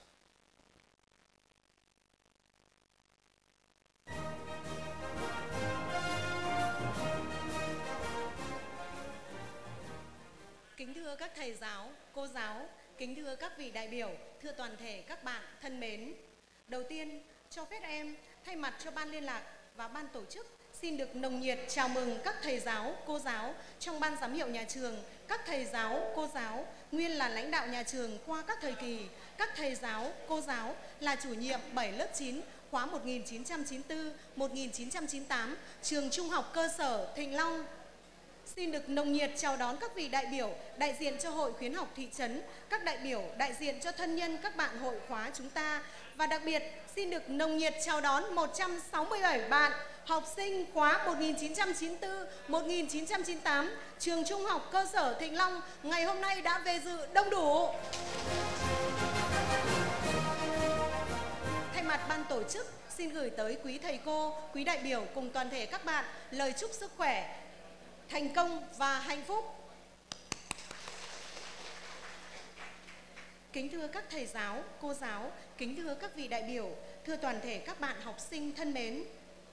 Speaker 1: Kính thưa các thầy giáo, cô giáo, kính thưa các vị đại biểu, thưa toàn thể các bạn thân mến. Đầu tiên, cho phép em thay mặt cho ban liên lạc và ban tổ chức xin được nồng nhiệt chào mừng các thầy giáo, cô giáo trong ban giám hiệu nhà trường, các thầy giáo, cô giáo nguyên là lãnh đạo nhà trường qua các thời kỳ, các thầy giáo, cô giáo là chủ nhiệm bảy lớp chín khóa một nghìn chín trăm chín mươi tư một nghìn chín trăm chín mươi tám trường Trung học cơ sở Thịnh Long. Xin được nồng nhiệt chào đón các vị đại biểu đại diện cho Hội Khuyến học thị trấn, các đại biểu đại diện cho thân nhân các bạn hội khóa chúng ta, và đặc biệt xin được nồng nhiệt chào đón một trăm sáu mươi bảy bạn học sinh khóa một nghìn chín trăm chín mươi tư một nghìn chín trăm chín mươi tám trường Trung học cơ sở Thịnh Long ngày hôm nay đã về dự đông đủ. Thay mặt ban tổ chức xin gửi tới quý thầy cô, quý đại biểu cùng toàn thể các bạn lời chúc sức khỏe, thành công và hạnh phúc. Kính thưa các thầy giáo, cô giáo, kính thưa các vị đại biểu, thưa toàn thể các bạn học sinh thân mến.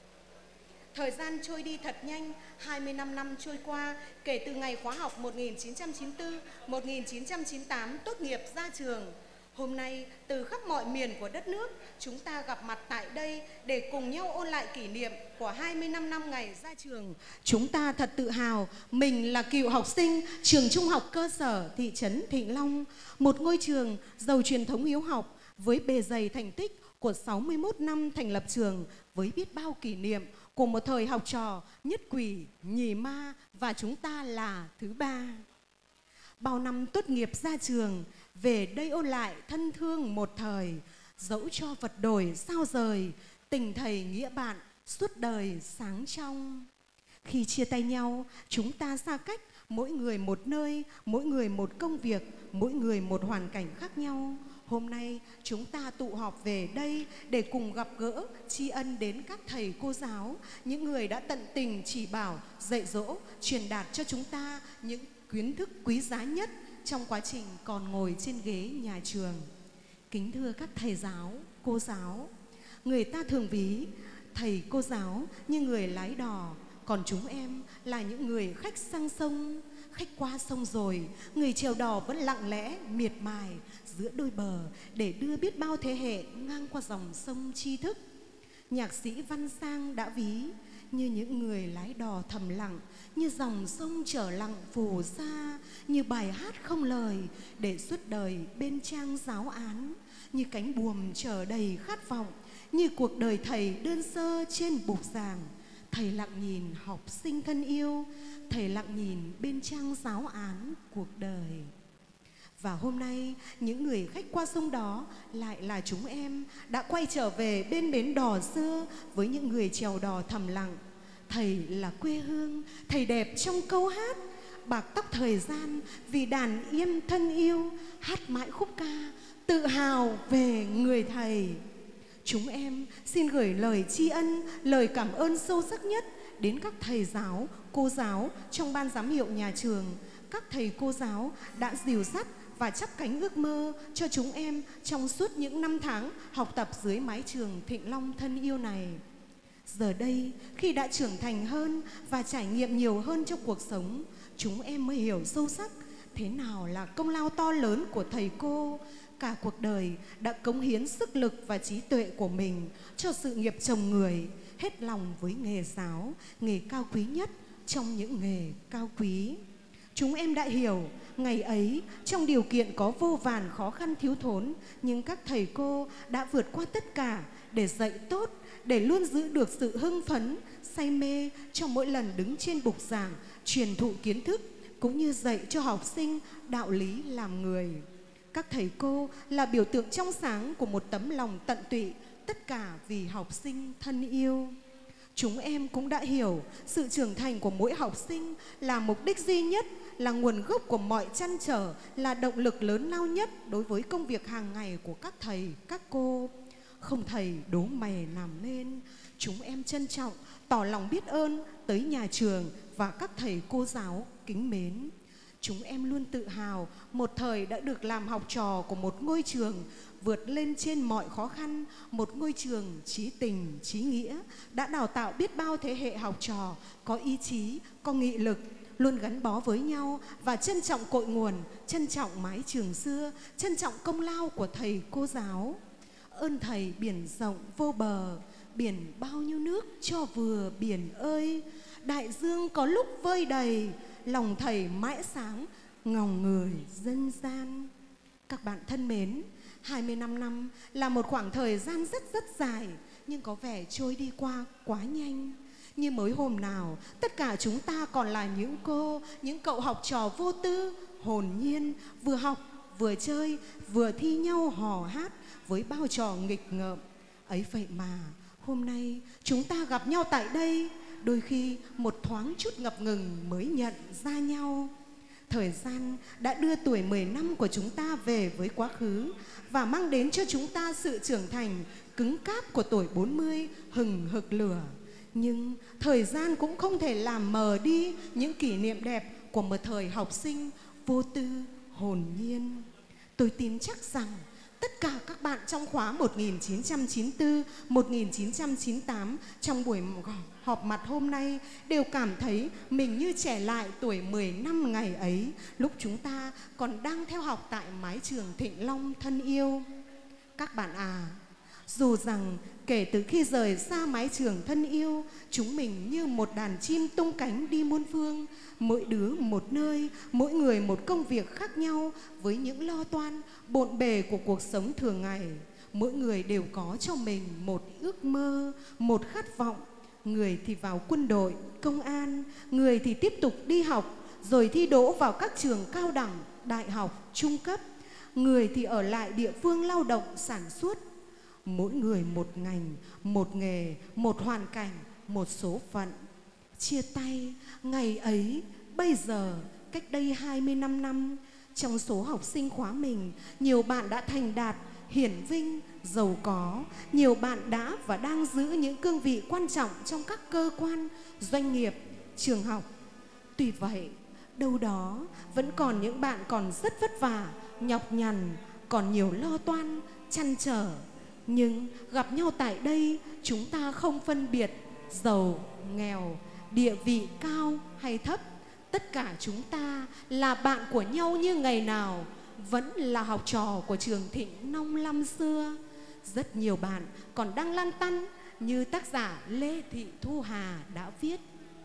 Speaker 1: Thời gian trôi đi thật nhanh, hai mươi lăm năm trôi qua kể từ ngày khóa học một nghìn chín trăm chín mươi tư một nghìn chín trăm chín mươi tám tốt nghiệp ra trường. Hôm nay, từ khắp mọi miền của đất nước, chúng ta gặp mặt tại đây để cùng nhau ôn lại kỷ niệm của hai mươi lăm năm ngày ra trường. Chúng ta thật tự hào, mình là cựu học sinh trường Trung học cơ sở thị trấn Thịnh Long, một ngôi trường giàu truyền thống hiếu học với bề dày thành tích của sáu mươi mốt năm thành lập trường, với biết bao kỷ niệm của một thời học trò nhất quỷ, nhì ma và chúng ta là thứ ba. Bao năm tốt nghiệp ra trường, về đây ôn lại thân thương một thời, dẫu cho vật đổi sao rời, tình thầy nghĩa bạn suốt đời sáng trong. Khi chia tay nhau, chúng ta xa cách, mỗi người một nơi, mỗi người một công việc, mỗi người một hoàn cảnh khác nhau. Hôm nay chúng ta tụ họp về đây để cùng gặp gỡ, tri ân đến các thầy cô giáo, những người đã tận tình chỉ bảo, dạy dỗ, truyền đạt cho chúng ta những kiến thức quý giá nhất trong quá trình còn ngồi trên ghế nhà trường. Kính thưa các thầy giáo, cô giáo, người ta thường ví thầy cô giáo như người lái đò, còn chúng em là những người khách sang sông. Khách qua sông rồi, người chèo đò vẫn lặng lẽ, miệt mài giữa đôi bờ để đưa biết bao thế hệ ngang qua dòng sông tri thức. Nhạc sĩ Văn Sang đã ví như những người lái đò thầm lặng, như dòng sông chở lặng phù sa, như bài hát không lời để suốt đời bên trang giáo án, như cánh buồm chở đầy khát vọng, như cuộc đời thầy đơn sơ trên bục giảng. Thầy lặng nhìn học sinh thân yêu, thầy lặng nhìn bên trang giáo án cuộc đời. Và hôm nay, những người khách qua sông đó lại là chúng em đã quay trở về bên bến đò xưa với những người chèo đò thầm lặng. Thầy là quê hương, thầy đẹp trong câu hát, bạc tóc thời gian vì đàn yên thân yêu, hát mãi khúc ca, tự hào về người thầy. Chúng em xin gửi lời tri ân, lời cảm ơn sâu sắc nhất đến các thầy giáo, cô giáo trong ban giám hiệu nhà trường, các thầy cô giáo đã dìu dắt và chắp cánh ước mơ cho chúng em trong suốt những năm tháng học tập dưới mái trường Thịnh Long thân yêu này. Giờ đây, khi đã trưởng thành hơn và trải nghiệm nhiều hơn trong cuộc sống, chúng em mới hiểu sâu sắc thế nào là công lao to lớn của thầy cô. Cả cuộc đời đã cống hiến sức lực và trí tuệ của mình cho sự nghiệp chồng người, hết lòng với nghề giáo, nghề cao quý nhất trong những nghề cao quý. Chúng em đã hiểu, ngày ấy trong điều kiện có vô vàn khó khăn thiếu thốn, nhưng các thầy cô đã vượt qua tất cả để dạy tốt, để luôn giữ được sự hưng phấn, say mê trong mỗi lần đứng trên bục giảng, truyền thụ kiến thức, cũng như dạy cho học sinh đạo lý làm người. Các thầy cô là biểu tượng trong sáng của một tấm lòng tận tụy, tất cả vì học sinh thân yêu. Chúng em cũng đã hiểu sự trưởng thành của mỗi học sinh là mục đích duy nhất, là nguồn gốc của mọi trăn trở, là động lực lớn lao nhất đối với công việc hàng ngày của các thầy, các cô. không thầy đố mày làm nên. Chúng em trân trọng tỏ lòng biết ơn tới nhà trường và các thầy cô giáo kính mến. Chúng em luôn tự hào một thời đã được làm học trò của một ngôi trường vượt lên trên mọi khó khăn, một ngôi trường chí tình, chí nghĩa, đã đào tạo biết bao thế hệ học trò có ý chí, có nghị lực, luôn gắn bó với nhau và trân trọng cội nguồn, trân trọng mái trường xưa, trân trọng công lao của thầy cô giáo. Ơn thầy biển rộng vô bờ, biển bao nhiêu nước cho vừa biển ơi. Đại dương có lúc vơi đầy, lòng thầy mãi sáng, ngòng người dân gian. Các bạn thân mến, hai mươi lăm năm là một khoảng thời gian rất rất dài, nhưng có vẻ trôi đi qua quá nhanh. Như mới hôm nào, tất cả chúng ta còn là những cô, những cậu học trò vô tư, hồn nhiên, vừa học, vừa chơi, vừa thi nhau hò hát với bao trò nghịch ngợm. Ấy vậy mà, hôm nay chúng ta gặp nhau tại đây, đôi khi một thoáng chút ngập ngừng mới nhận ra nhau. Thời gian đã đưa tuổi mười năm của chúng ta về với quá khứ và mang đến cho chúng ta sự trưởng thành cứng cáp của tuổi bốn mươi hừng hực lửa. Nhưng thời gian cũng không thể làm mờ đi những kỷ niệm đẹp của một thời học sinh vô tư, hồn nhiên. Tôi tin chắc rằng tất cả các bạn trong khóa một nghìn chín trăm chín mươi tư một nghìn chín trăm chín mươi tám trong buổi họp mặt hôm nay đều cảm thấy mình như trẻ lại tuổi mười năm ngày ấy, lúc chúng ta còn đang theo học tại mái trường Thịnh Long thân yêu. Các bạn à, dù rằng kể từ khi rời xa mái trường thân yêu, chúng mình như một đàn chim tung cánh đi muôn phương, mỗi đứa một nơi, mỗi người một công việc khác nhau với những lo toan, bộn bề của cuộc sống thường ngày. Mỗi người đều có cho mình một ước mơ, một khát vọng. Người thì vào quân đội, công an, người thì tiếp tục đi học, rồi thi đỗ vào các trường cao đẳng, đại học, trung cấp. Người thì ở lại địa phương lao động, sản xuất. Mỗi người một ngành, một nghề, một hoàn cảnh, một số phận. Chia tay ngày ấy, bây giờ, cách đây hai mươi lăm năm, trong số học sinh khóa mình, nhiều bạn đã thành đạt, hiển vinh, giàu có. Nhiều bạn đã và đang giữ những cương vị quan trọng trong các cơ quan, doanh nghiệp, trường học. Tuy vậy, đâu đó vẫn còn những bạn còn rất vất vả, nhọc nhằn, còn nhiều lo toan, trăn trở. Nhưng gặp nhau tại đây, chúng ta không phân biệt giàu, nghèo, địa vị cao hay thấp. Tất cả chúng ta là bạn của nhau như ngày nào, vẫn là học trò của trường Thịnh Long năm xưa. Rất nhiều bạn còn đang lăn tăn như tác giả Lê Thị Thu Hà đã viết: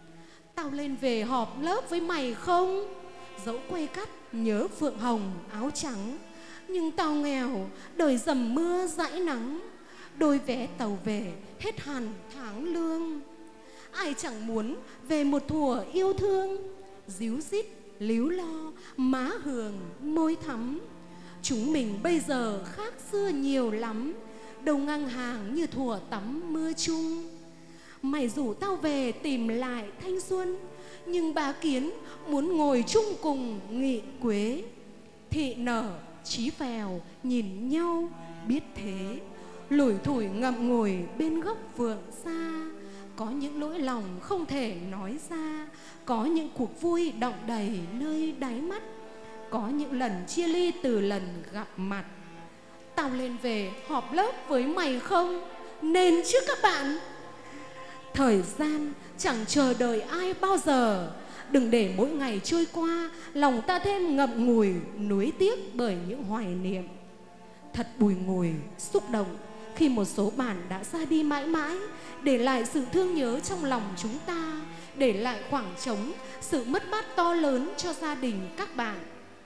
Speaker 1: tao lên về họp lớp với mày không? Dẫu quay cắt nhớ Phượng Hồng áo trắng, nhưng tao nghèo đời dầm mưa dãi nắng, đôi vé tàu về hết hẳn tháng lương. Ai chẳng muốn về một thuở yêu thương, díu dít líu lo má hường môi thắm. Chúng mình bây giờ khác xưa nhiều lắm, đâu ngang hàng như thuở tắm mưa chung. Mày rủ tao về tìm lại thanh xuân, nhưng bà Kiến muốn ngồi chung cùng nghị quế. Thị nở chí phèo nhìn nhau biết thế, lủi thủi ngậm ngùi bên góc vườn xa. Có những nỗi lòng không thể nói ra, có những cuộc vui đọng đầy nơi đáy mắt, có những lần chia ly từ lần gặp mặt. Tao lên về họp lớp với mày không? Nên chứ các bạn. Thời gian chẳng chờ đợi ai bao giờ. Đừng để mỗi ngày trôi qua, lòng ta thêm ngậm ngùi, nuối tiếc bởi những hoài niệm. Thật bùi ngùi, xúc động khi một số bạn đã ra đi mãi mãi, để lại sự thương nhớ trong lòng chúng ta, để lại khoảng trống, sự mất mát to lớn cho gia đình các bạn.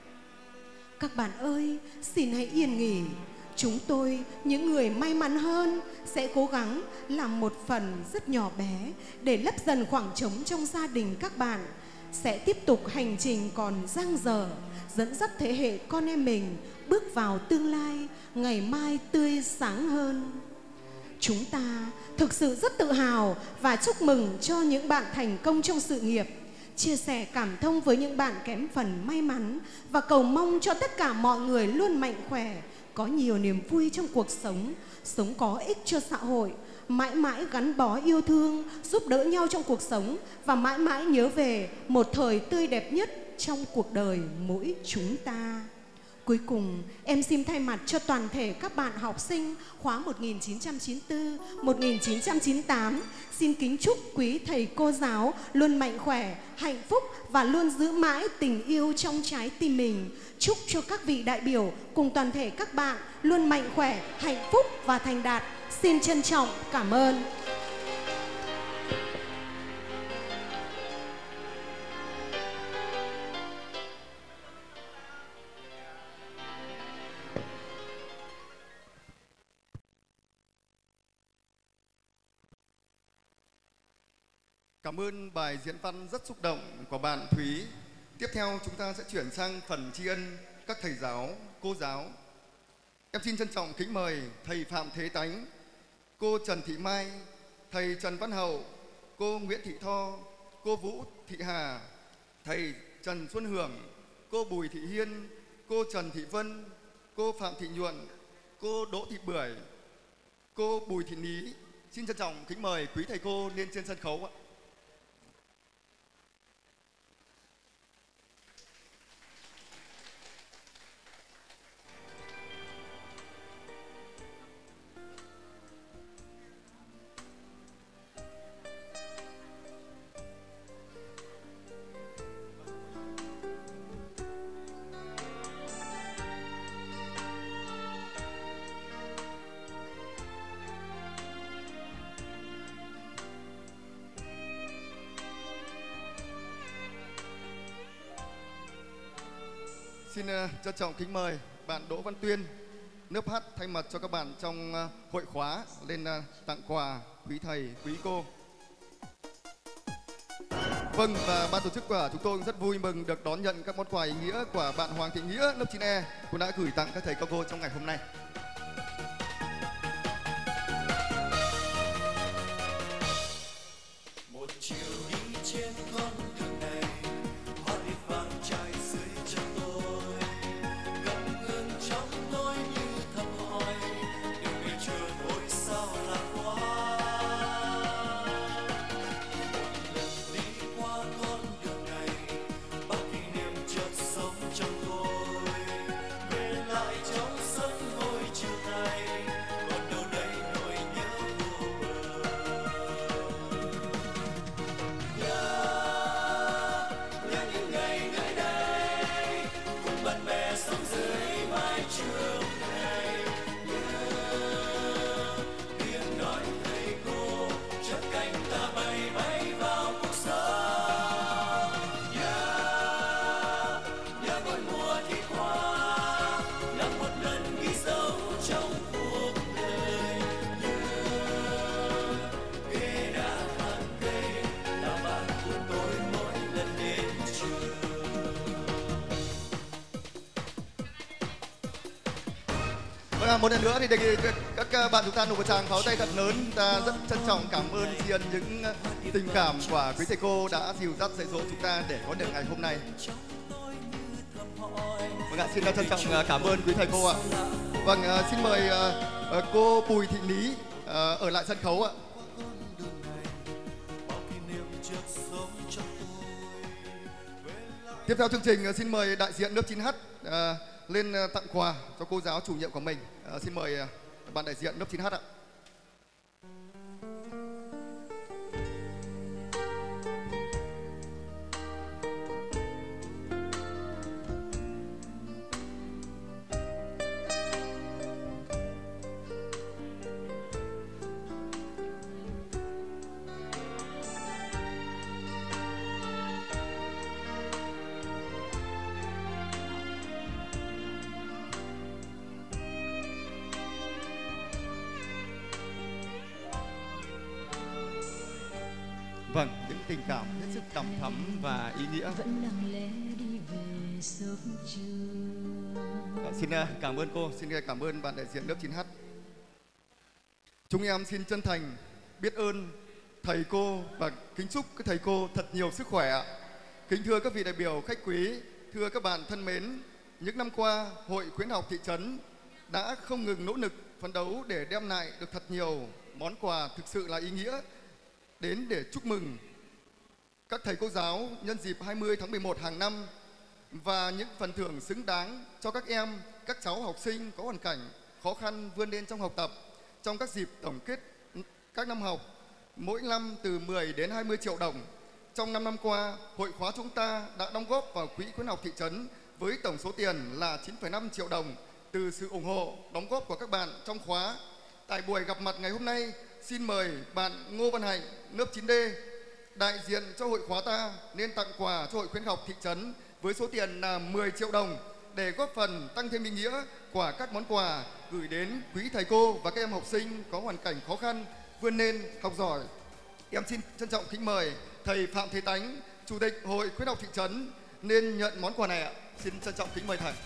Speaker 1: Các bạn ơi, xin hãy yên nghỉ. Chúng tôi, những người may mắn hơn, sẽ cố gắng làm một phần rất nhỏ bé để lấp dần khoảng trống trong gia đình các bạn. Sẽ tiếp tục hành trình còn dang dở, dẫn dắt thế hệ con em mình bước vào tương lai, ngày mai tươi sáng hơn. Chúng ta thực sự rất tự hào và chúc mừng cho những bạn thành công trong sự nghiệp, chia sẻ cảm thông với những bạn kém phần may mắn và cầu mong cho tất cả mọi người luôn mạnh khỏe, có nhiều niềm vui trong cuộc sống, sống có ích cho xã hội, mãi mãi gắn bó yêu thương, giúp đỡ nhau trong cuộc sống và mãi mãi nhớ về một thời tươi đẹp nhất trong cuộc đời mỗi chúng ta. Cuối cùng, em xin thay mặt cho toàn thể các bạn học sinh khóa một nghìn chín trăm chín mươi tư một nghìn chín trăm chín mươi tám xin kính chúc quý thầy cô giáo luôn mạnh khỏe, hạnh phúc và luôn giữ mãi tình yêu trong trái tim mình. Chúc cho các vị đại biểu cùng toàn thể các bạn luôn mạnh khỏe, hạnh phúc và thành đạt. Xin trân trọng cảm ơn.
Speaker 8: Cảm ơn bài diễn văn rất xúc động của bạn Thúy. Tiếp theo chúng ta sẽ chuyển sang phần tri ân các thầy giáo, cô giáo. Em xin trân trọng kính mời thầy Phạm Thế Tánh, cô Trần Thị Mai, thầy Trần Văn Hậu, cô Nguyễn Thị Tho, cô Vũ Thị Hà, thầy Trần Xuân Hưởng, cô Bùi Thị Hiên, cô Trần Thị Vân, cô Phạm Thị Nhuận, cô Đỗ Thị Bưởi, cô Bùi Thị Ní. Xin trân trọng kính mời quý thầy cô lên trên sân khấu ạ. Xin uh, trân trọng kính mời bạn Đỗ Văn Tuyên, lớp hát thay mặt cho các bạn trong uh, hội khóa lên uh, tặng quà quý thầy, quý cô. Vâng, và ban tổ chức của chúng tôi rất vui mừng được đón nhận các món quà ý nghĩa của bạn Hoàng Thị Nghĩa, lớp chín E cũng đã gửi tặng các thầy các cô trong ngày hôm nay.
Speaker 2: Một chiều đi trên con đường này, hoa đi vàng trai dưới chân tôi, ngập ngừng trong tôi như thầm hỏi, điều ngày chưa ôi sao là quá. Một lần đi qua con đường này, bao kỷ niệm chợt sống trong tôi, về lại trong sân ngôi chiều này, còn đâu đây nỗi nhớ vô bờ. Nhớ những ngày nơi đây cùng bạn bè sống dưới mái trường này, nhớ tiếng nói thầy cô chợt cánh ta bay bay vào cuộc sống. Nhớ nhớ mỗi mùa thì qua là một lần ghi dấu trong cuộc đời. Nhớ ghế đá hàng cây là bạn của tôi mỗi lần đến trường.
Speaker 8: Vâng, à, một lần nữa thì đề nghị các các bạn chúng ta nộp một tràng pháo tay thật lớn. Chúng ta rất trân trọng cảm ơn tri ân những tình cảm của quý thầy cô đã dìu dắt dạy dỗ chúng ta để có được ngày hôm nay. Vâng ạ, xin trân trọng cảm ơn quý thầy cô ạ. Vâng, à, xin mời à, à, cô Bùi Thị Ní à, ở lại sân khấu ạ. Tiếp theo chương trình, à, xin mời đại diện lớp chín H à, lên à, tặng quà cho cô giáo chủ nhiệm của mình. À, xin mời à, bạn đại diện lớp chín H ạ. Vâng, những tình cảm hết sức đầm thắm và ý nghĩa.
Speaker 4: Vẫn lặng lẽ đi về sớm trưa.
Speaker 8: À, xin uh, cảm ơn cô, xin uh, cảm ơn bạn đại diện lớp chín H. Chúng em xin chân thành biết ơn thầy cô và kính chúc các thầy cô thật nhiều sức khỏe ạ. Kính thưa các vị đại biểu khách quý, thưa các bạn thân mến, những năm qua, Hội Khuyến học thị trấn đã không ngừng nỗ lực phấn đấu để đem lại được thật nhiều món quà thực sự là ý nghĩa đến để chúc mừng các thầy cô giáo nhân dịp hai mươi tháng mười một hàng năm và những phần thưởng xứng đáng cho các em, các cháu học sinh có hoàn cảnh khó khăn vươn lên trong học tập trong các dịp tổng kết các năm học, mỗi năm từ mười đến hai mươi triệu đồng. Trong năm năm qua, hội khóa chúng ta đã đóng góp vào quỹ khuyến học thị trấn với tổng số tiền là chín phẩy năm triệu đồng từ sự ủng hộ, đóng góp của các bạn trong khóa. Tại buổi gặp mặt ngày hôm nay, xin mời bạn Ngô Văn Hạnh, lớp chín D, đại diện cho hội khóa ta nên tặng quà cho hội khuyến học thị trấn với số tiền là mười triệu đồng để góp phần tăng thêm ý nghĩa của các món quà gửi đến quý thầy cô và các em học sinh có hoàn cảnh khó khăn vươn lên học giỏi. Em xin trân trọng kính mời thầy Phạm Thế Tánh, Chủ tịch Hội khuyến học thị trấn nên nhận món quà này ạ. Xin trân trọng kính mời thầy.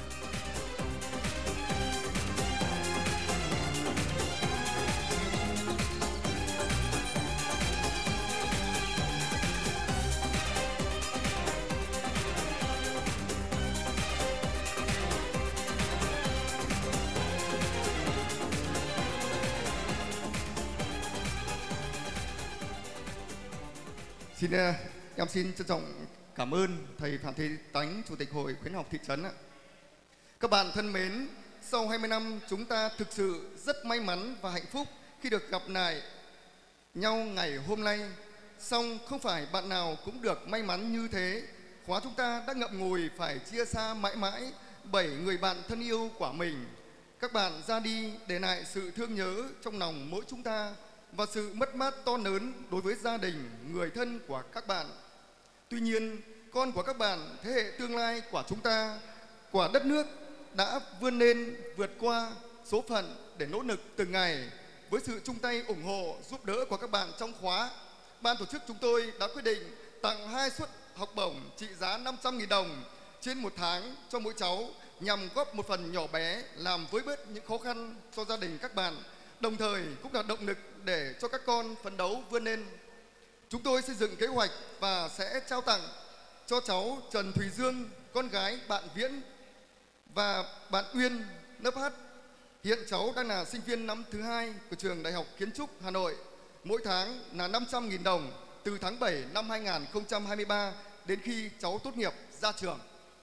Speaker 8: Xin em xin trân trọng cảm ơn thầy Phạm Thế Tánh, Chủ tịch Hội khuyến học thị trấn ạ. Các bạn thân mến, sau hai mươi năm chúng ta thực sự rất may mắn và hạnh phúc khi được gặp lại nhau ngày hôm nay. Song không phải bạn nào cũng được may mắn như thế. Khóa chúng ta đã ngậm ngùi phải chia xa mãi mãi bảy người bạn thân yêu của mình. Các bạn ra đi để lại sự thương nhớ trong lòng mỗi chúng ta và sự mất mát to lớn đối với gia đình, người thân của các bạn. Tuy nhiên, con của các bạn, thế hệ tương lai của chúng ta, của đất nước đã vươn lên vượt qua số phận để nỗ lực từng ngày. Với sự chung tay ủng hộ, giúp đỡ của các bạn trong khóa, ban tổ chức chúng tôi đã quyết định tặng hai suất học bổng trị giá năm trăm nghìn đồng trên một tháng cho mỗi cháu nhằm góp một phần nhỏ bé làm với bớt những khó khăn cho gia đình các bạn, đồng thời cũng là động lực để cho các con phấn đấu vươn lên. Chúng tôi xây dựng kế hoạch và sẽ trao tặng cho cháu Trần Thùy Dương, con gái bạn Viễn, và bạn Uyên, lớp H. Hiện cháu đang là sinh viên năm thứ hai của trường Đại học Kiến trúc Hà Nội. Mỗi tháng là năm trăm nghìn đồng từ tháng bảy năm hai nghìn không trăm hai mươi ba đến khi cháu tốt nghiệp ra trường.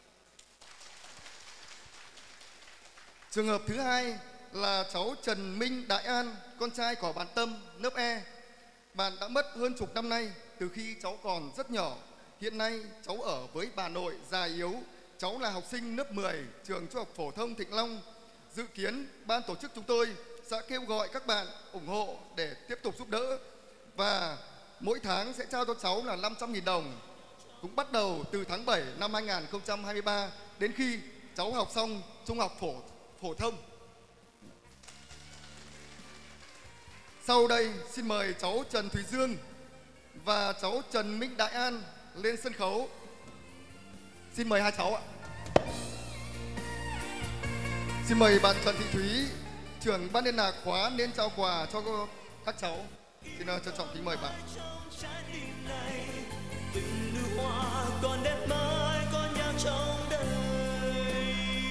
Speaker 8: Trường hợp thứ hai là cháu Trần Minh Đại An, con trai của bạn Tâm, lớp E. Bạn đã mất hơn chục năm nay từ khi cháu còn rất nhỏ. Hiện nay cháu ở với bà nội già yếu. Cháu là học sinh lớp mười, trường Trung học phổ thông Thịnh Long. Dự kiến ban tổ chức chúng tôi sẽ kêu gọi các bạn ủng hộ để tiếp tục giúp đỡ. Và mỗi tháng sẽ trao cho cháu là năm trăm nghìn đồng. Cũng bắt đầu từ tháng bảy năm hai nghìn không trăm hai mươi ba đến khi cháu học xong trung học phổ phổ thông. Sau đây xin mời cháu Trần Thùy Dương và cháu Trần Minh Đại An lên sân khấu. Xin mời hai cháu ạ. Xin mời bạn Trần Thị Thúy, trưởng ban liên lạc khóa nên trao quà cho các cháu. Xin trân trọng kính mời bạn.
Speaker 2: Từng nụ hoa còn đẹp mãi có nhang trong đời.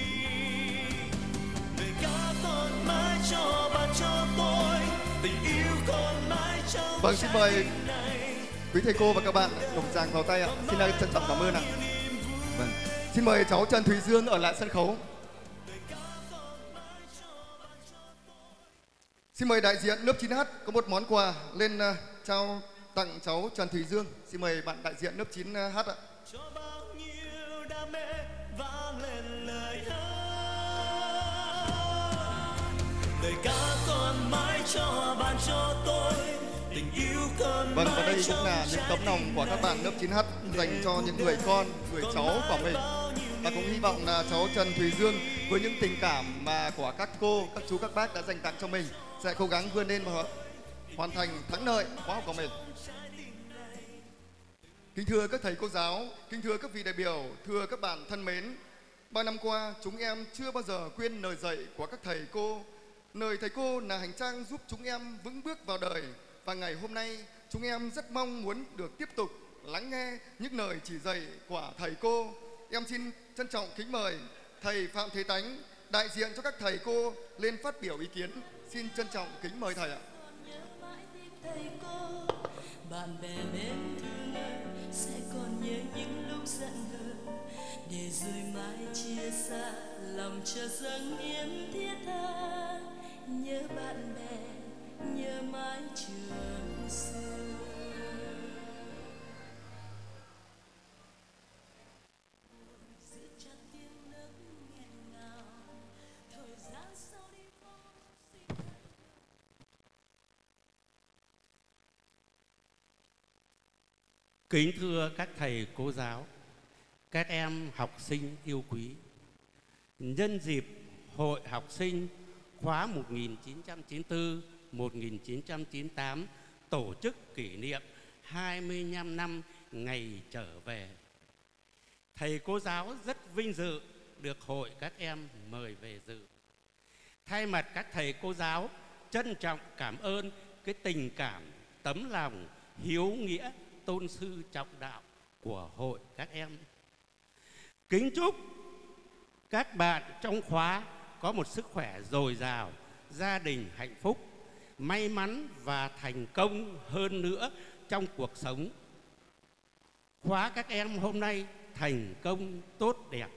Speaker 2: Lời ca còn mãi cho bạn cho tôi, tình yêu còn mãi trong.
Speaker 8: Vâng, xin mời quý thầy cô và các bạn đồng tràng vào tay ạ. Xin trân trọng cảm ơn ạ. Vâng, xin mời cháu Trần Thùy Dương ở lại sân khấu. Xin mời đại diện lớp chín H có một món quà lên uh, trao tặng cháu Trần Thùy Dương. Xin mời bạn đại diện lớp chín H ạ.
Speaker 2: Cho bao nhiêu đam mê vang lên lời hát. Lời ca còn mãi cho bạn cho tôi, tình yêu còn
Speaker 8: Vâng,
Speaker 2: mãi
Speaker 8: và đây cũng là những tấm lòng của các bạn lớp chín H dành cho những người con, người cháu của mình. Và cũng hy vọng là cháu Trần Thùy Dương với những tình cảm mà của các cô, các chú, các bác đã dành tặng cho mình sẽ cố gắng vươn lên và hoàn thành thắng lợi khóa học của mình. Kính thưa các thầy cô giáo, kính thưa các vị đại biểu, thưa các bạn thân mến, bao năm qua chúng em chưa bao giờ quên lời dạy của các thầy cô. Lời thầy cô là hành trang giúp chúng em vững bước vào đời, và ngày hôm nay chúng em rất mong muốn được tiếp tục lắng nghe những lời chỉ dạy của thầy cô. Em xin trân trọng kính mời thầy Phạm Thế Tánh, đại diện cho các thầy cô lên phát biểu ý kiến. Xin trân trọng kính mời thầy ạ.
Speaker 9: Bạn bè bên thương ơi, sẽ còn nhớ những lúc giận hờn, để rồi mãi chia xa lòng chờ dâng niềm thiết tha. Nhớ bạn bè, nhớ mái trường xưa.
Speaker 10: Kính thưa các thầy cô giáo, các em học sinh yêu quý, nhân dịp Hội học sinh khóa một nghìn chín trăm chín mươi tư đến một nghìn chín trăm chín mươi tám tổ chức kỷ niệm hai mươi lăm năm ngày trở về, thầy cô giáo rất vinh dự được hội các em mời về dự. Thay mặt các thầy cô giáo trân trọng cảm ơn cái tình cảm, tấm lòng, hiếu nghĩa, tôn sư trọng đạo của hội các em. Kính chúc các bạn trong khóa có một sức khỏe dồi dào, gia đình hạnh phúc, may mắn và thành công hơn nữa trong cuộc sống. Khóa các em hôm nay thành công tốt đẹp.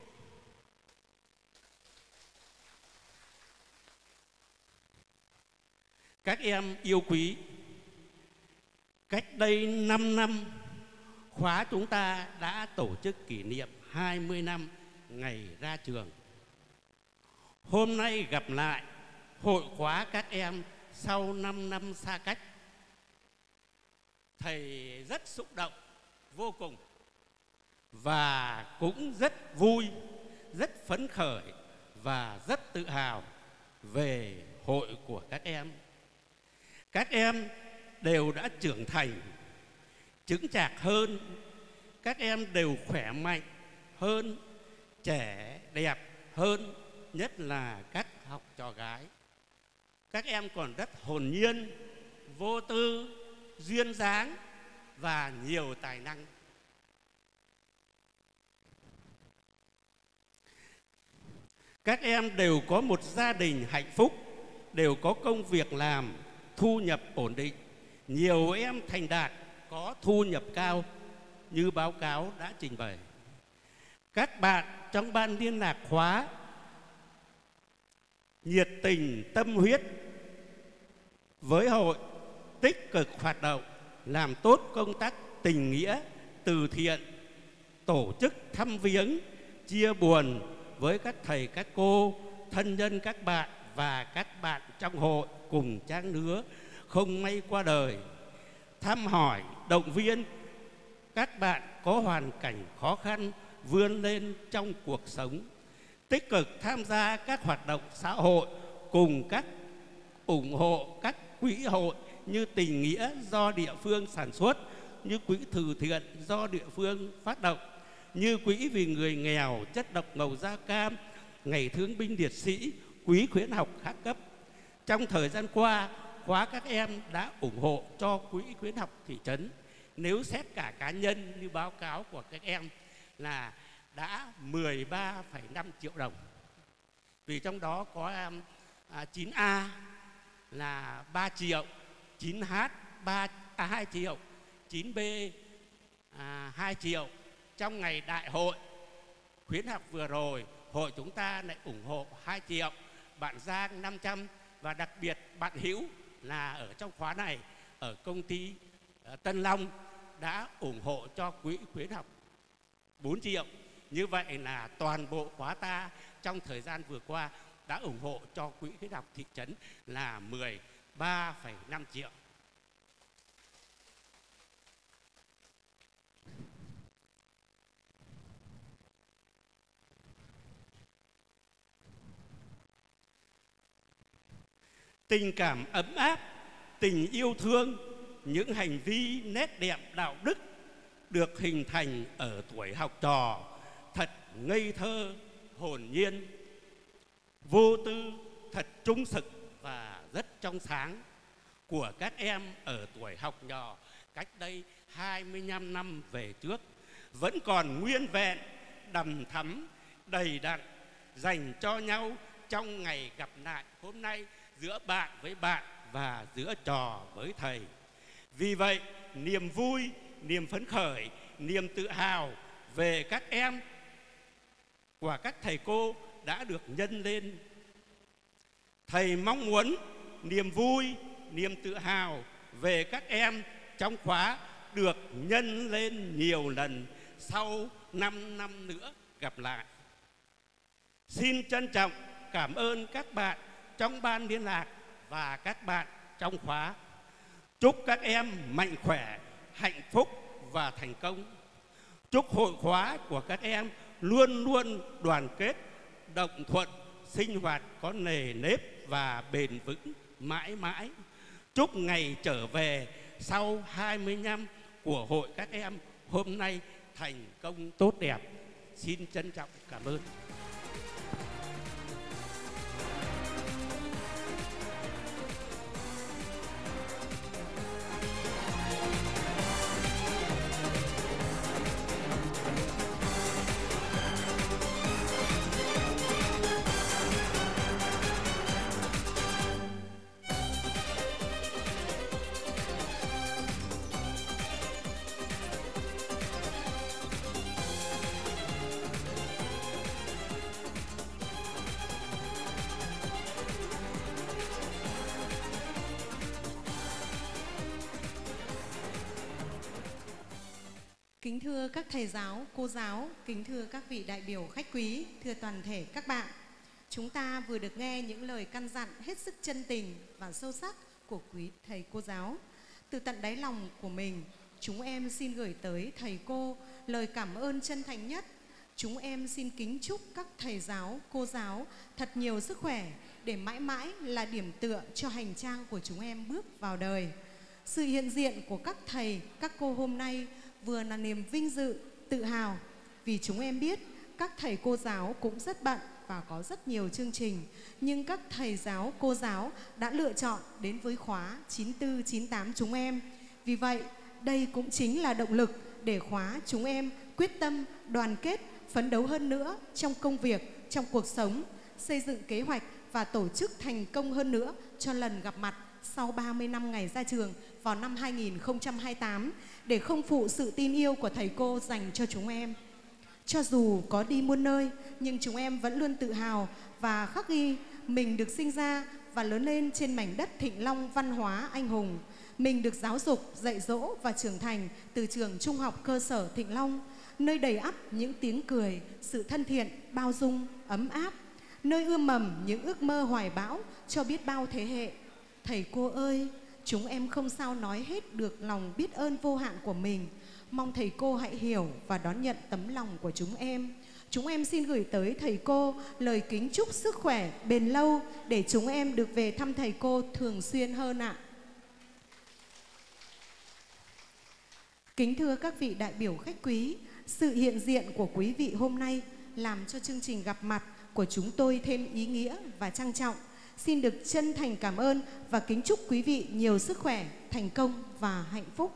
Speaker 10: Các em yêu quý, cách đây năm năm, khóa chúng ta đã tổ chức kỷ niệm hai mươi năm ngày ra trường. Hôm nay gặp lại hội khóa các em sau năm năm xa cách, thầy rất xúc động vô cùng và cũng rất vui, rất phấn khởi và rất tự hào về hội của các em. Các em đều đã trưởng thành, chững chạc hơn, các em đều khỏe mạnh hơn, trẻ đẹp hơn, nhất là các học trò gái. Các em còn rất hồn nhiên, vô tư, duyên dáng và nhiều tài năng. Các em đều có một gia đình hạnh phúc, đều có công việc làm, thu nhập ổn định. Nhiều em thành đạt, có thu nhập cao như báo cáo đã trình bày. Các bạn trong ban liên lạc khóa nhiệt tình, tâm huyết với hội, tích cực hoạt động, làm tốt công tác tình nghĩa, từ thiện, tổ chức thăm viếng, chia buồn với các thầy, các cô, thân nhân các bạn và các bạn trong hội cùng trang lứa không may qua đời, thăm hỏi, động viên các bạn có hoàn cảnh khó khăn vươn lên trong cuộc sống, tích cực tham gia các hoạt động xã hội cùng các ủng hộ các quỹ hội như tình nghĩa do địa phương sản xuất, như quỹ từ thiện do địa phương phát động, như quỹ vì người nghèo, chất độc màu da cam, ngày thương binh liệt sĩ, quỹ khuyến học các cấp. Trong thời gian qua, khóa các em đã ủng hộ cho quỹ khuyến học thị trấn. Nếu xét cả cá nhân như báo cáo của các em là đã mười ba phẩy năm triệu đồng. Vì trong đó có um, à, chín A là ba triệu, chín H ba, à, hai triệu, chín B à, hai triệu. Trong ngày đại hội khuyến học vừa rồi, hội chúng ta lại ủng hộ hai triệu, bạn Giang năm trăm và đặc biệt bạn Hữu là ở trong khóa này ở công ty uh, Tân Long đã ủng hộ cho quỹ khuyến học bốn triệu. Như vậy là toàn bộ khóa ta trong thời gian vừa qua đã ủng hộ cho quỹ khuyến học thị trấn là mười ba phẩy năm triệu. Tình cảm ấm áp, tình yêu thương, những hành vi nét đẹp đạo đức được hình thành ở tuổi học trò thật ngây thơ, hồn nhiên, vô tư, thật trung thực và rất trong sáng của các em ở tuổi học nhỏ cách đây hai mươi lăm năm về trước vẫn còn nguyên vẹn, đầm thắm, đầy đặn, dành cho nhau trong ngày gặp lại hôm nay giữa bạn với bạn và giữa trò với thầy. Vì vậy, niềm vui, niềm phấn khởi, niềm tự hào về các em của các thầy cô đã được nhân lên. Thầy mong muốn niềm vui, niềm tự hào về các em trong khóa được nhân lên nhiều lần sau năm năm nữa gặp lại. Xin trân trọng cảm ơn các bạn trong ban liên lạc và các bạn trong khóa. Chúc các em mạnh khỏe, hạnh phúc và thành công. Chúc hội khóa của các em luôn luôn đoàn kết, đồng thuận, sinh hoạt có nề nếp và bền vững mãi mãi. Chúc ngày trở về sau hai mươi năm của hội các em hôm nay thành công tốt đẹp. Xin trân trọng cảm ơn.
Speaker 1: Kính thưa các thầy giáo, cô giáo, kính thưa các vị đại biểu khách quý, thưa toàn thể các bạn. Chúng ta vừa được nghe những lời căn dặn hết sức chân tình và sâu sắc của quý thầy cô giáo. Từ tận đáy lòng của mình, chúng em xin gửi tới thầy cô lời cảm ơn chân thành nhất. Chúng em xin kính chúc các thầy giáo, cô giáo thật nhiều sức khỏe để mãi mãi là điểm tựa cho hành trang của chúng em bước vào đời. Sự hiện diện của các thầy, các cô hôm nay vừa là niềm vinh dự, tự hào vì chúng em biết các thầy cô giáo cũng rất bận và có rất nhiều chương trình, nhưng các thầy giáo, cô giáo đã lựa chọn đến với khóa chín tư, chín tám chúng em. Vì vậy, đây cũng chính là động lực để khóa chúng em quyết tâm, đoàn kết, phấn đấu hơn nữa trong công việc, trong cuộc sống, xây dựng kế hoạch và tổ chức thành công hơn nữa cho lần gặp mặt sau ba mươi năm ngày ra trường vào năm hai nghìn không trăm hai mươi tám để không phụ sự tin yêu của thầy cô dành cho chúng em. Cho dù có đi muôn nơi, nhưng chúng em vẫn luôn tự hào và khắc ghi mình được sinh ra và lớn lên trên mảnh đất Thịnh Long văn hóa anh hùng. Mình được giáo dục, dạy dỗ và trưởng thành từ trường trung học cơ sở Thịnh Long, nơi đầy ắp những tiếng cười, sự thân thiện, bao dung, ấm áp, nơi ươm mầm những ước mơ hoài bão cho biết bao thế hệ. Thầy cô ơi, chúng em không sao nói hết được lòng biết ơn vô hạn của mình. Mong thầy cô hãy hiểu và đón nhận tấm lòng của chúng em. Chúng em xin gửi tới thầy cô lời kính chúc sức khỏe bền lâu để chúng em được về thăm thầy cô thường xuyên hơn ạ. Kính thưa các vị đại biểu khách quý, sự hiện diện của quý vị hôm nay làm cho chương trình gặp mặt của chúng tôi thêm ý nghĩa và trang trọng. Xin được chân thành cảm ơn và kính chúc quý vị nhiều sức khỏe, thành công và hạnh phúc.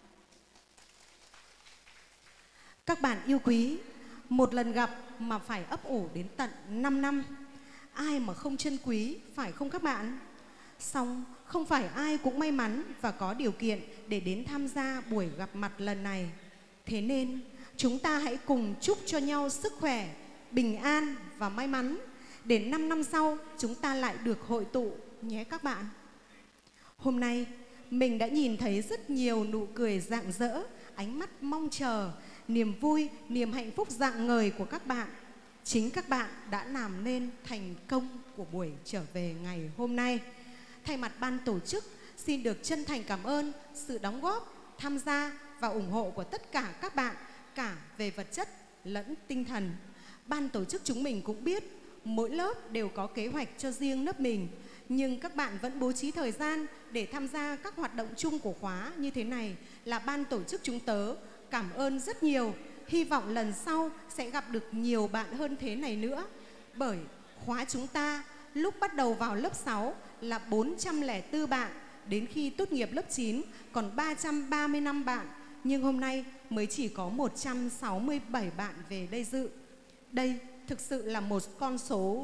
Speaker 1: Các bạn yêu quý, một lần gặp mà phải ấp ủ đến tận năm năm. Ai mà không trân quý, phải không các bạn? Song không phải ai cũng may mắn và có điều kiện để đến tham gia buổi gặp mặt lần này. Thế nên chúng ta hãy cùng chúc cho nhau sức khỏe, bình an và may mắn để năm năm sau chúng ta lại được hội tụ nhé các bạn. Hôm nay mình đã nhìn thấy rất nhiều nụ cười rạng rỡ, ánh mắt mong chờ, niềm vui, niềm hạnh phúc rạng ngời của các bạn. Chính các bạn đã làm nên thành công của buổi trở về ngày hôm nay. Thay mặt ban tổ chức, xin được chân thành cảm ơn sự đóng góp, tham gia và ủng hộ của tất cả các bạn, cả về vật chất lẫn tinh thần. Ban tổ chức chúng mình cũng biết mỗi lớp đều có kế hoạch cho riêng lớp mình, nhưng các bạn vẫn bố trí thời gian để tham gia các hoạt động chung của khóa như thế này là ban tổ chức chúng tớ cảm ơn rất nhiều. Hy vọng lần sau sẽ gặp được nhiều bạn hơn thế này nữa. Bởi khóa chúng ta lúc bắt đầu vào lớp sáu là bốn trăm lẻ bốn bạn, đến khi tốt nghiệp lớp chín còn ba trăm ba mươi lăm bạn, nhưng hôm nay mới chỉ có một trăm sáu mươi bảy bạn về đây dự. Đây thực sự là một con số rất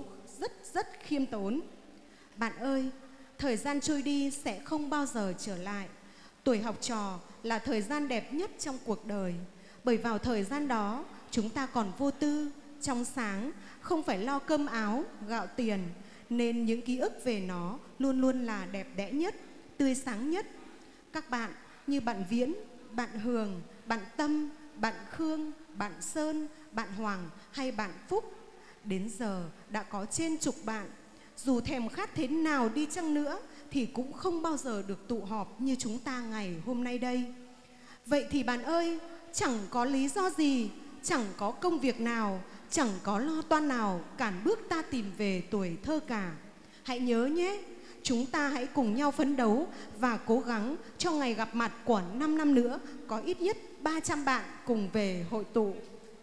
Speaker 1: rất rất khiêm tốn. Bạn ơi, thời gian trôi đi sẽ không bao giờ trở lại. Tuổi học trò là thời gian đẹp nhất trong cuộc đời. Bởi vào thời gian đó, chúng ta còn vô tư, trong sáng, không phải lo cơm áo, gạo tiền. Nên những ký ức về nó luôn luôn là đẹp đẽ nhất, tươi sáng nhất. Các bạn như bạn Viễn, bạn Hường, bạn Tâm, bạn Khương, bạn Sơn, bạn Hoàng hay bạn Phúc, đến giờ đã có trên chục bạn. Dù thèm khát thế nào đi chăng nữa thì cũng không bao giờ được tụ họp như chúng ta ngày hôm nay đây. Vậy thì bạn ơi, chẳng có lý do gì, chẳng có công việc nào, chẳng có lo toan nào cản bước ta tìm về tuổi thơ cả. Hãy nhớ nhé, chúng ta hãy cùng nhau phấn đấu và cố gắng cho ngày gặp mặt của năm năm nữa có ít nhất ba trăm bạn cùng về hội tụ.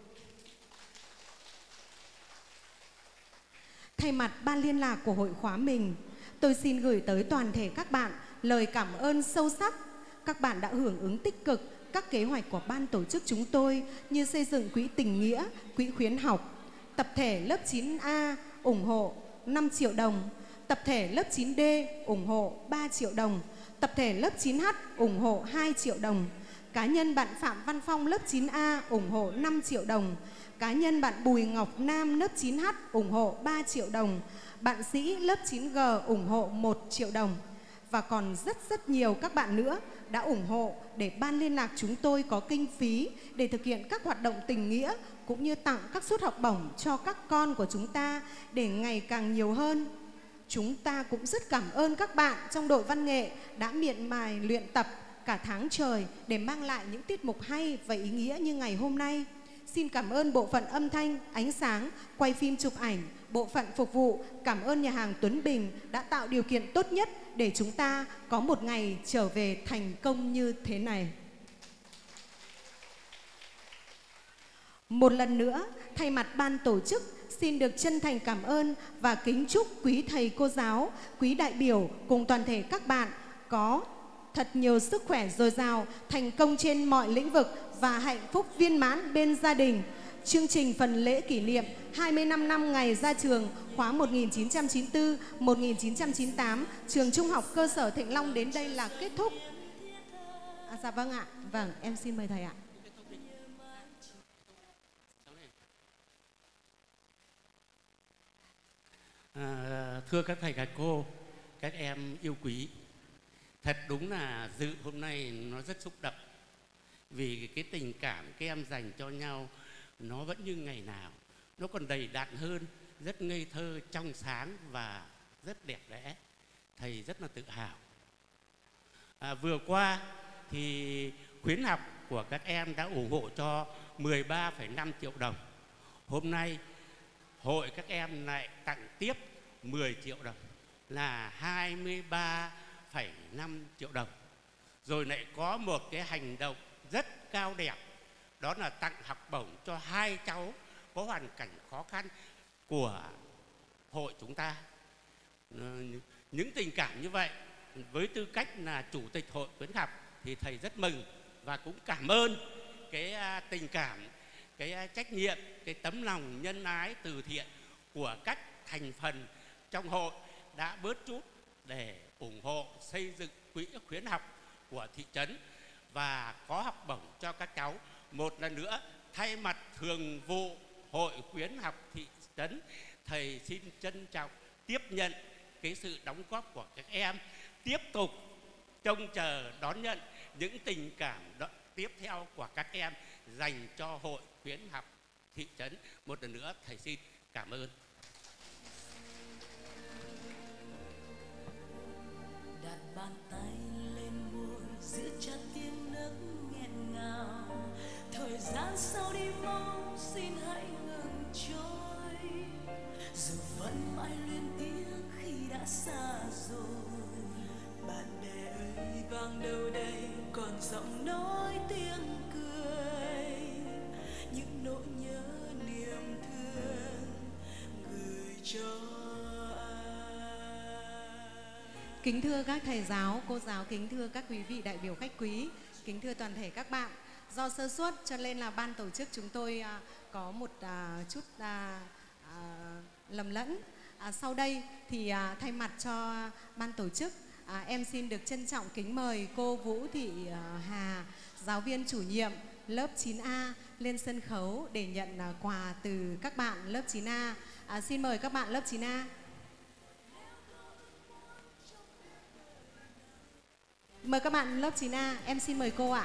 Speaker 1: Thay mặt ban liên lạc của hội khóa mình, tôi xin gửi tới toàn thể các bạn lời cảm ơn sâu sắc. Các bạn đã hưởng ứng tích cực các kế hoạch của ban tổ chức chúng tôi như xây dựng quỹ tình nghĩa, quỹ khuyến học. Tập thể lớp chín A ủng hộ năm triệu đồng, tập thể lớp chín D ủng hộ ba triệu đồng, tập thể lớp chín H ủng hộ hai triệu đồng. Cá nhân bạn Phạm Văn Phong lớp chín A ủng hộ năm triệu đồng. Cá nhân bạn Bùi Ngọc Nam lớp chín H ủng hộ ba triệu đồng. Bạn Sĩ lớp chín G ủng hộ một triệu đồng. Và còn rất rất nhiều các bạn nữa đã ủng hộ để ban liên lạc chúng tôi có kinh phí để thực hiện các hoạt động tình nghĩa cũng như tặng các suất học bổng cho các con của chúng ta để ngày càng nhiều hơn. Chúng ta cũng rất cảm ơn các bạn trong đội văn nghệ đã miệt mài luyện tập cả tháng trời để mang lại những tiết mục hay và ý nghĩa như ngày hôm nay. Xin cảm ơn bộ phận âm thanh, ánh sáng, quay phim chụp ảnh, bộ phận phục vụ, cảm ơn nhà hàng Tuấn Bình đã tạo điều kiện tốt nhất để chúng ta có một ngày trở về thành công như thế này. Một lần nữa, thay mặt ban tổ chức, xin được chân thành cảm ơn và kính chúc quý thầy cô giáo, quý đại biểu cùng toàn thể các bạn có thật nhiều sức khỏe dồi dào, thành công trên mọi lĩnh vực và hạnh phúc viên mãn bên gia đình. Chương trình phần lễ kỷ niệm hai mươi lăm năm ngày ra trường khóa một nghìn chín trăm chín mươi tư đến một nghìn chín trăm chín mươi tám trường Trung học cơ sở Thịnh Long đến đây là kết thúc. À, dạ vâng ạ. Vâng, em xin mời thầy ạ.
Speaker 10: À, thưa các thầy các cô, các em yêu quý, thật đúng là dự hôm nay nó rất xúc động. Vì cái tình cảm các em dành cho nhau nó vẫn như ngày nào, nó còn đầy đặn hơn, rất ngây thơ, trong sáng và rất đẹp đẽ. Thầy rất là tự hào. À, vừa qua thì khuyến học của các em đã ủng hộ cho mười ba phẩy năm triệu đồng. Hôm nay hội các em lại tặng tiếp mười triệu đồng là hai mươi ba phẩy năm triệu đồng. Rồi lại có một cái hành động rất cao đẹp, đó là tặng học bổng cho hai cháu có hoàn cảnh khó khăn của hội chúng ta. Những tình cảm như vậy, với tư cách là chủ tịch hội khuyến học thì thầy rất mừng và cũng cảm ơn cái tình cảm, cái trách nhiệm, cái tấm lòng nhân ái từ thiện của các thành phần trong hội đã bớt chút để ủng hộ xây dựng quỹ khuyến học của thị trấn và có học bổng cho các cháu. Một lần nữa, thay mặt thường vụ hội khuyến học thị trấn, thầy xin trân trọng tiếp nhận cái sự đóng góp của các em, tiếp tục trông chờ đón nhận những tình cảm tiếp theo của các em dành cho hội khuyến học thị trấn. Một lần nữa thầy xin cảm ơn.
Speaker 9: Đặt bàn tay lên môi giữ chặt tiếng nấc nghẹn ngào, thời gian sau đi mau xin hãy ngừng trôi, dù vẫn mãi luyến tiếc khi đã xa rồi. Bạn bè ơi, vang đâu đây còn giọng nói tiếng cười, những nỗi nhớ niềm thương gửi cho.
Speaker 1: Kính thưa các thầy giáo, cô giáo, kính thưa các quý vị đại biểu khách quý, kính thưa toàn thể các bạn. Do sơ suất cho nên là ban tổ chức chúng tôi à, có một à, chút à, à, lầm lẫn. À, sau đây thì à, thay mặt cho ban tổ chức, à, em xin được trân trọng kính mời cô Vũ Thị à, Hà, giáo viên chủ nhiệm lớp chín A lên sân khấu để nhận à, quà từ các bạn lớp chín A. À, xin mời các bạn lớp chín A. Mời các bạn lớp chín A, em xin mời cô ạ.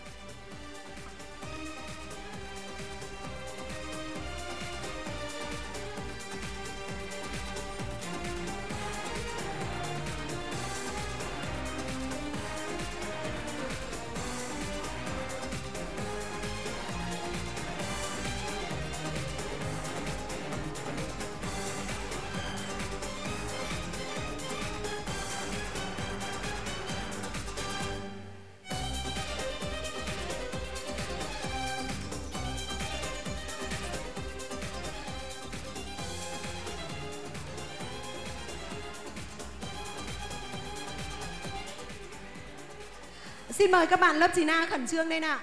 Speaker 1: Xin mời các bạn lớp chín A khẩn trương lên ạ.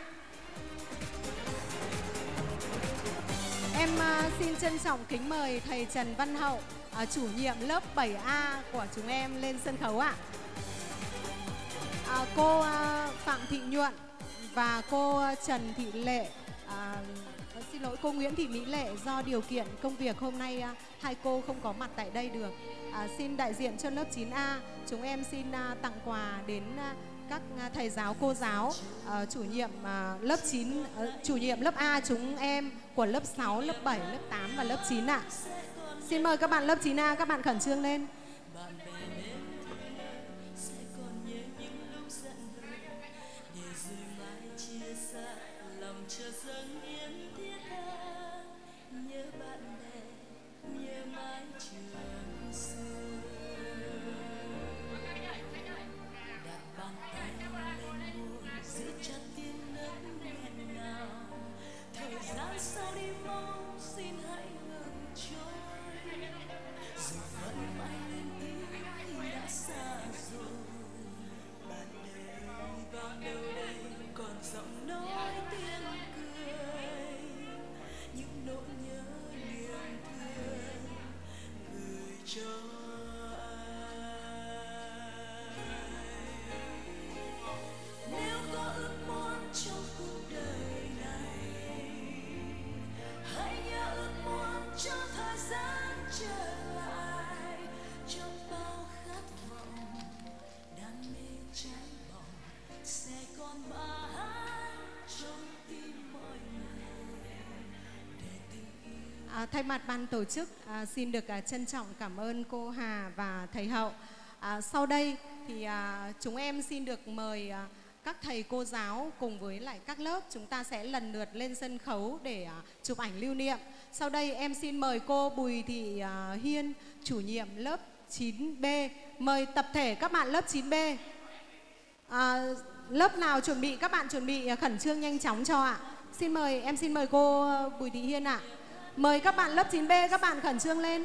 Speaker 1: Em uh, xin trân trọng kính mời thầy Trần Văn Hậu, uh, chủ nhiệm lớp bảy A của chúng em lên sân khấu ạ. Uh, cô uh, Phạm Thị Nhuận và cô Trần Thị Lệ, uh, xin lỗi cô Nguyễn Thị Mỹ Lệ, do điều kiện công việc hôm nay uh, hai cô không có mặt tại đây được. Uh, xin đại diện cho lớp chín A, chúng em xin uh, tặng quà đến uh, các thầy giáo, cô giáo, uh, chủ nhiệm uh, lớp chín, uh, chủ nhiệm lớp A chúng em của lớp sáu, lớp bảy, lớp tám và lớp chín ạ. Xin mời các bạn lớp chín A, các bạn khẩn trương lên.
Speaker 9: Sau đi mau xin hãy ngừng trôi, dù vẫn mãi lên tiếng đã xa rồi. Bạn đây bạn đâu đây, còn giọng nói tiếng cười, những nỗi nhớ niềm thương gửi cho ai. Nếu có ước muốn trong cuộc đời này, hãy nhớ ước muốn cho thời gian trở lại, trong bao khát vọng đam mê cháy bỏng sẽ còn mãi trong tim mọi người để tình yêu.
Speaker 1: À, thay mặt ban tổ chức, à, xin được à, trân trọng cảm ơn cô Hà và thầy Hậu. À, sau đây thì à, chúng em xin được mời à, các thầy cô giáo cùng với lại các lớp, chúng ta sẽ lần lượt lên sân khấu để uh, chụp ảnh lưu niệm. Sau đây em xin mời cô Bùi Thị uh, Hiên, chủ nhiệm lớp chín B. Mời tập thể các bạn lớp chín B. Uh, lớp nào chuẩn bị, các bạn chuẩn bị khẩn trương nhanh chóng cho ạ. Xin mời, em xin mời cô Bùi Thị Hiên ạ. Mời các bạn lớp chín B, các bạn khẩn trương lên.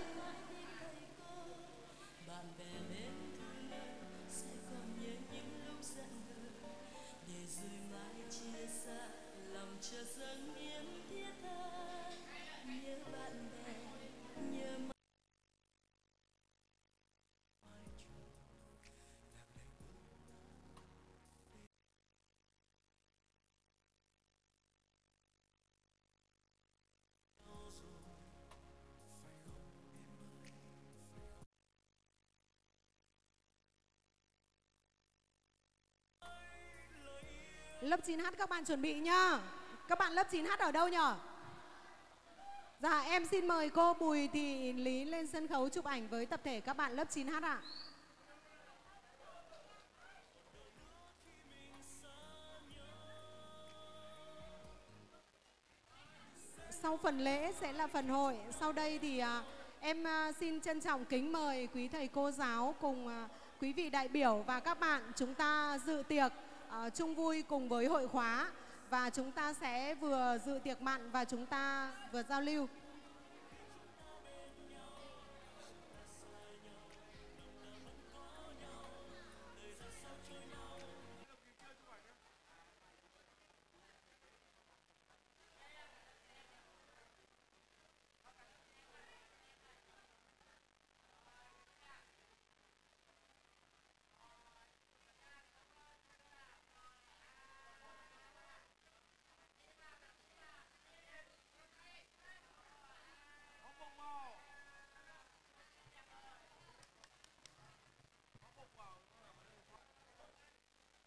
Speaker 1: Lớp chín H các bạn chuẩn bị nhá. Các bạn lớp chín H ở đâu nhở? Dạ, em xin mời cô Bùi Thị Lý lên sân khấu chụp ảnh với tập thể các bạn lớp chín H ạ. Sau phần lễ sẽ là phần hội. Sau đây thì à, em à, xin trân trọng kính mời quý thầy cô giáo cùng à, quý vị đại biểu và các bạn chúng ta dự tiệc uh, chung vui cùng với hội khóa, và chúng ta sẽ vừa dự tiệc mặn và chúng ta vừa giao lưu.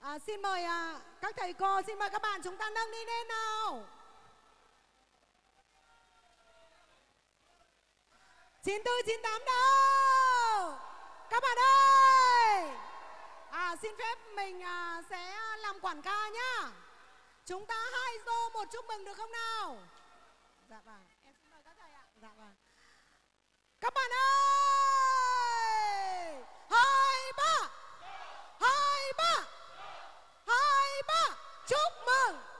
Speaker 1: À, xin mời à, các thầy cô, xin mời các bạn chúng ta nâng đi lên nào. chín tư chín tám đâu? Các bạn ơi! À, xin phép mình à, sẽ làm quản ca nhá. Chúng ta hai rô một chúc mừng được không nào? Dạ vâng, em xin mời các thầy ạ. Dạ vâng. Các bạn ơi! Hai ba! Hai ba! Hai ba! Chúc mừng!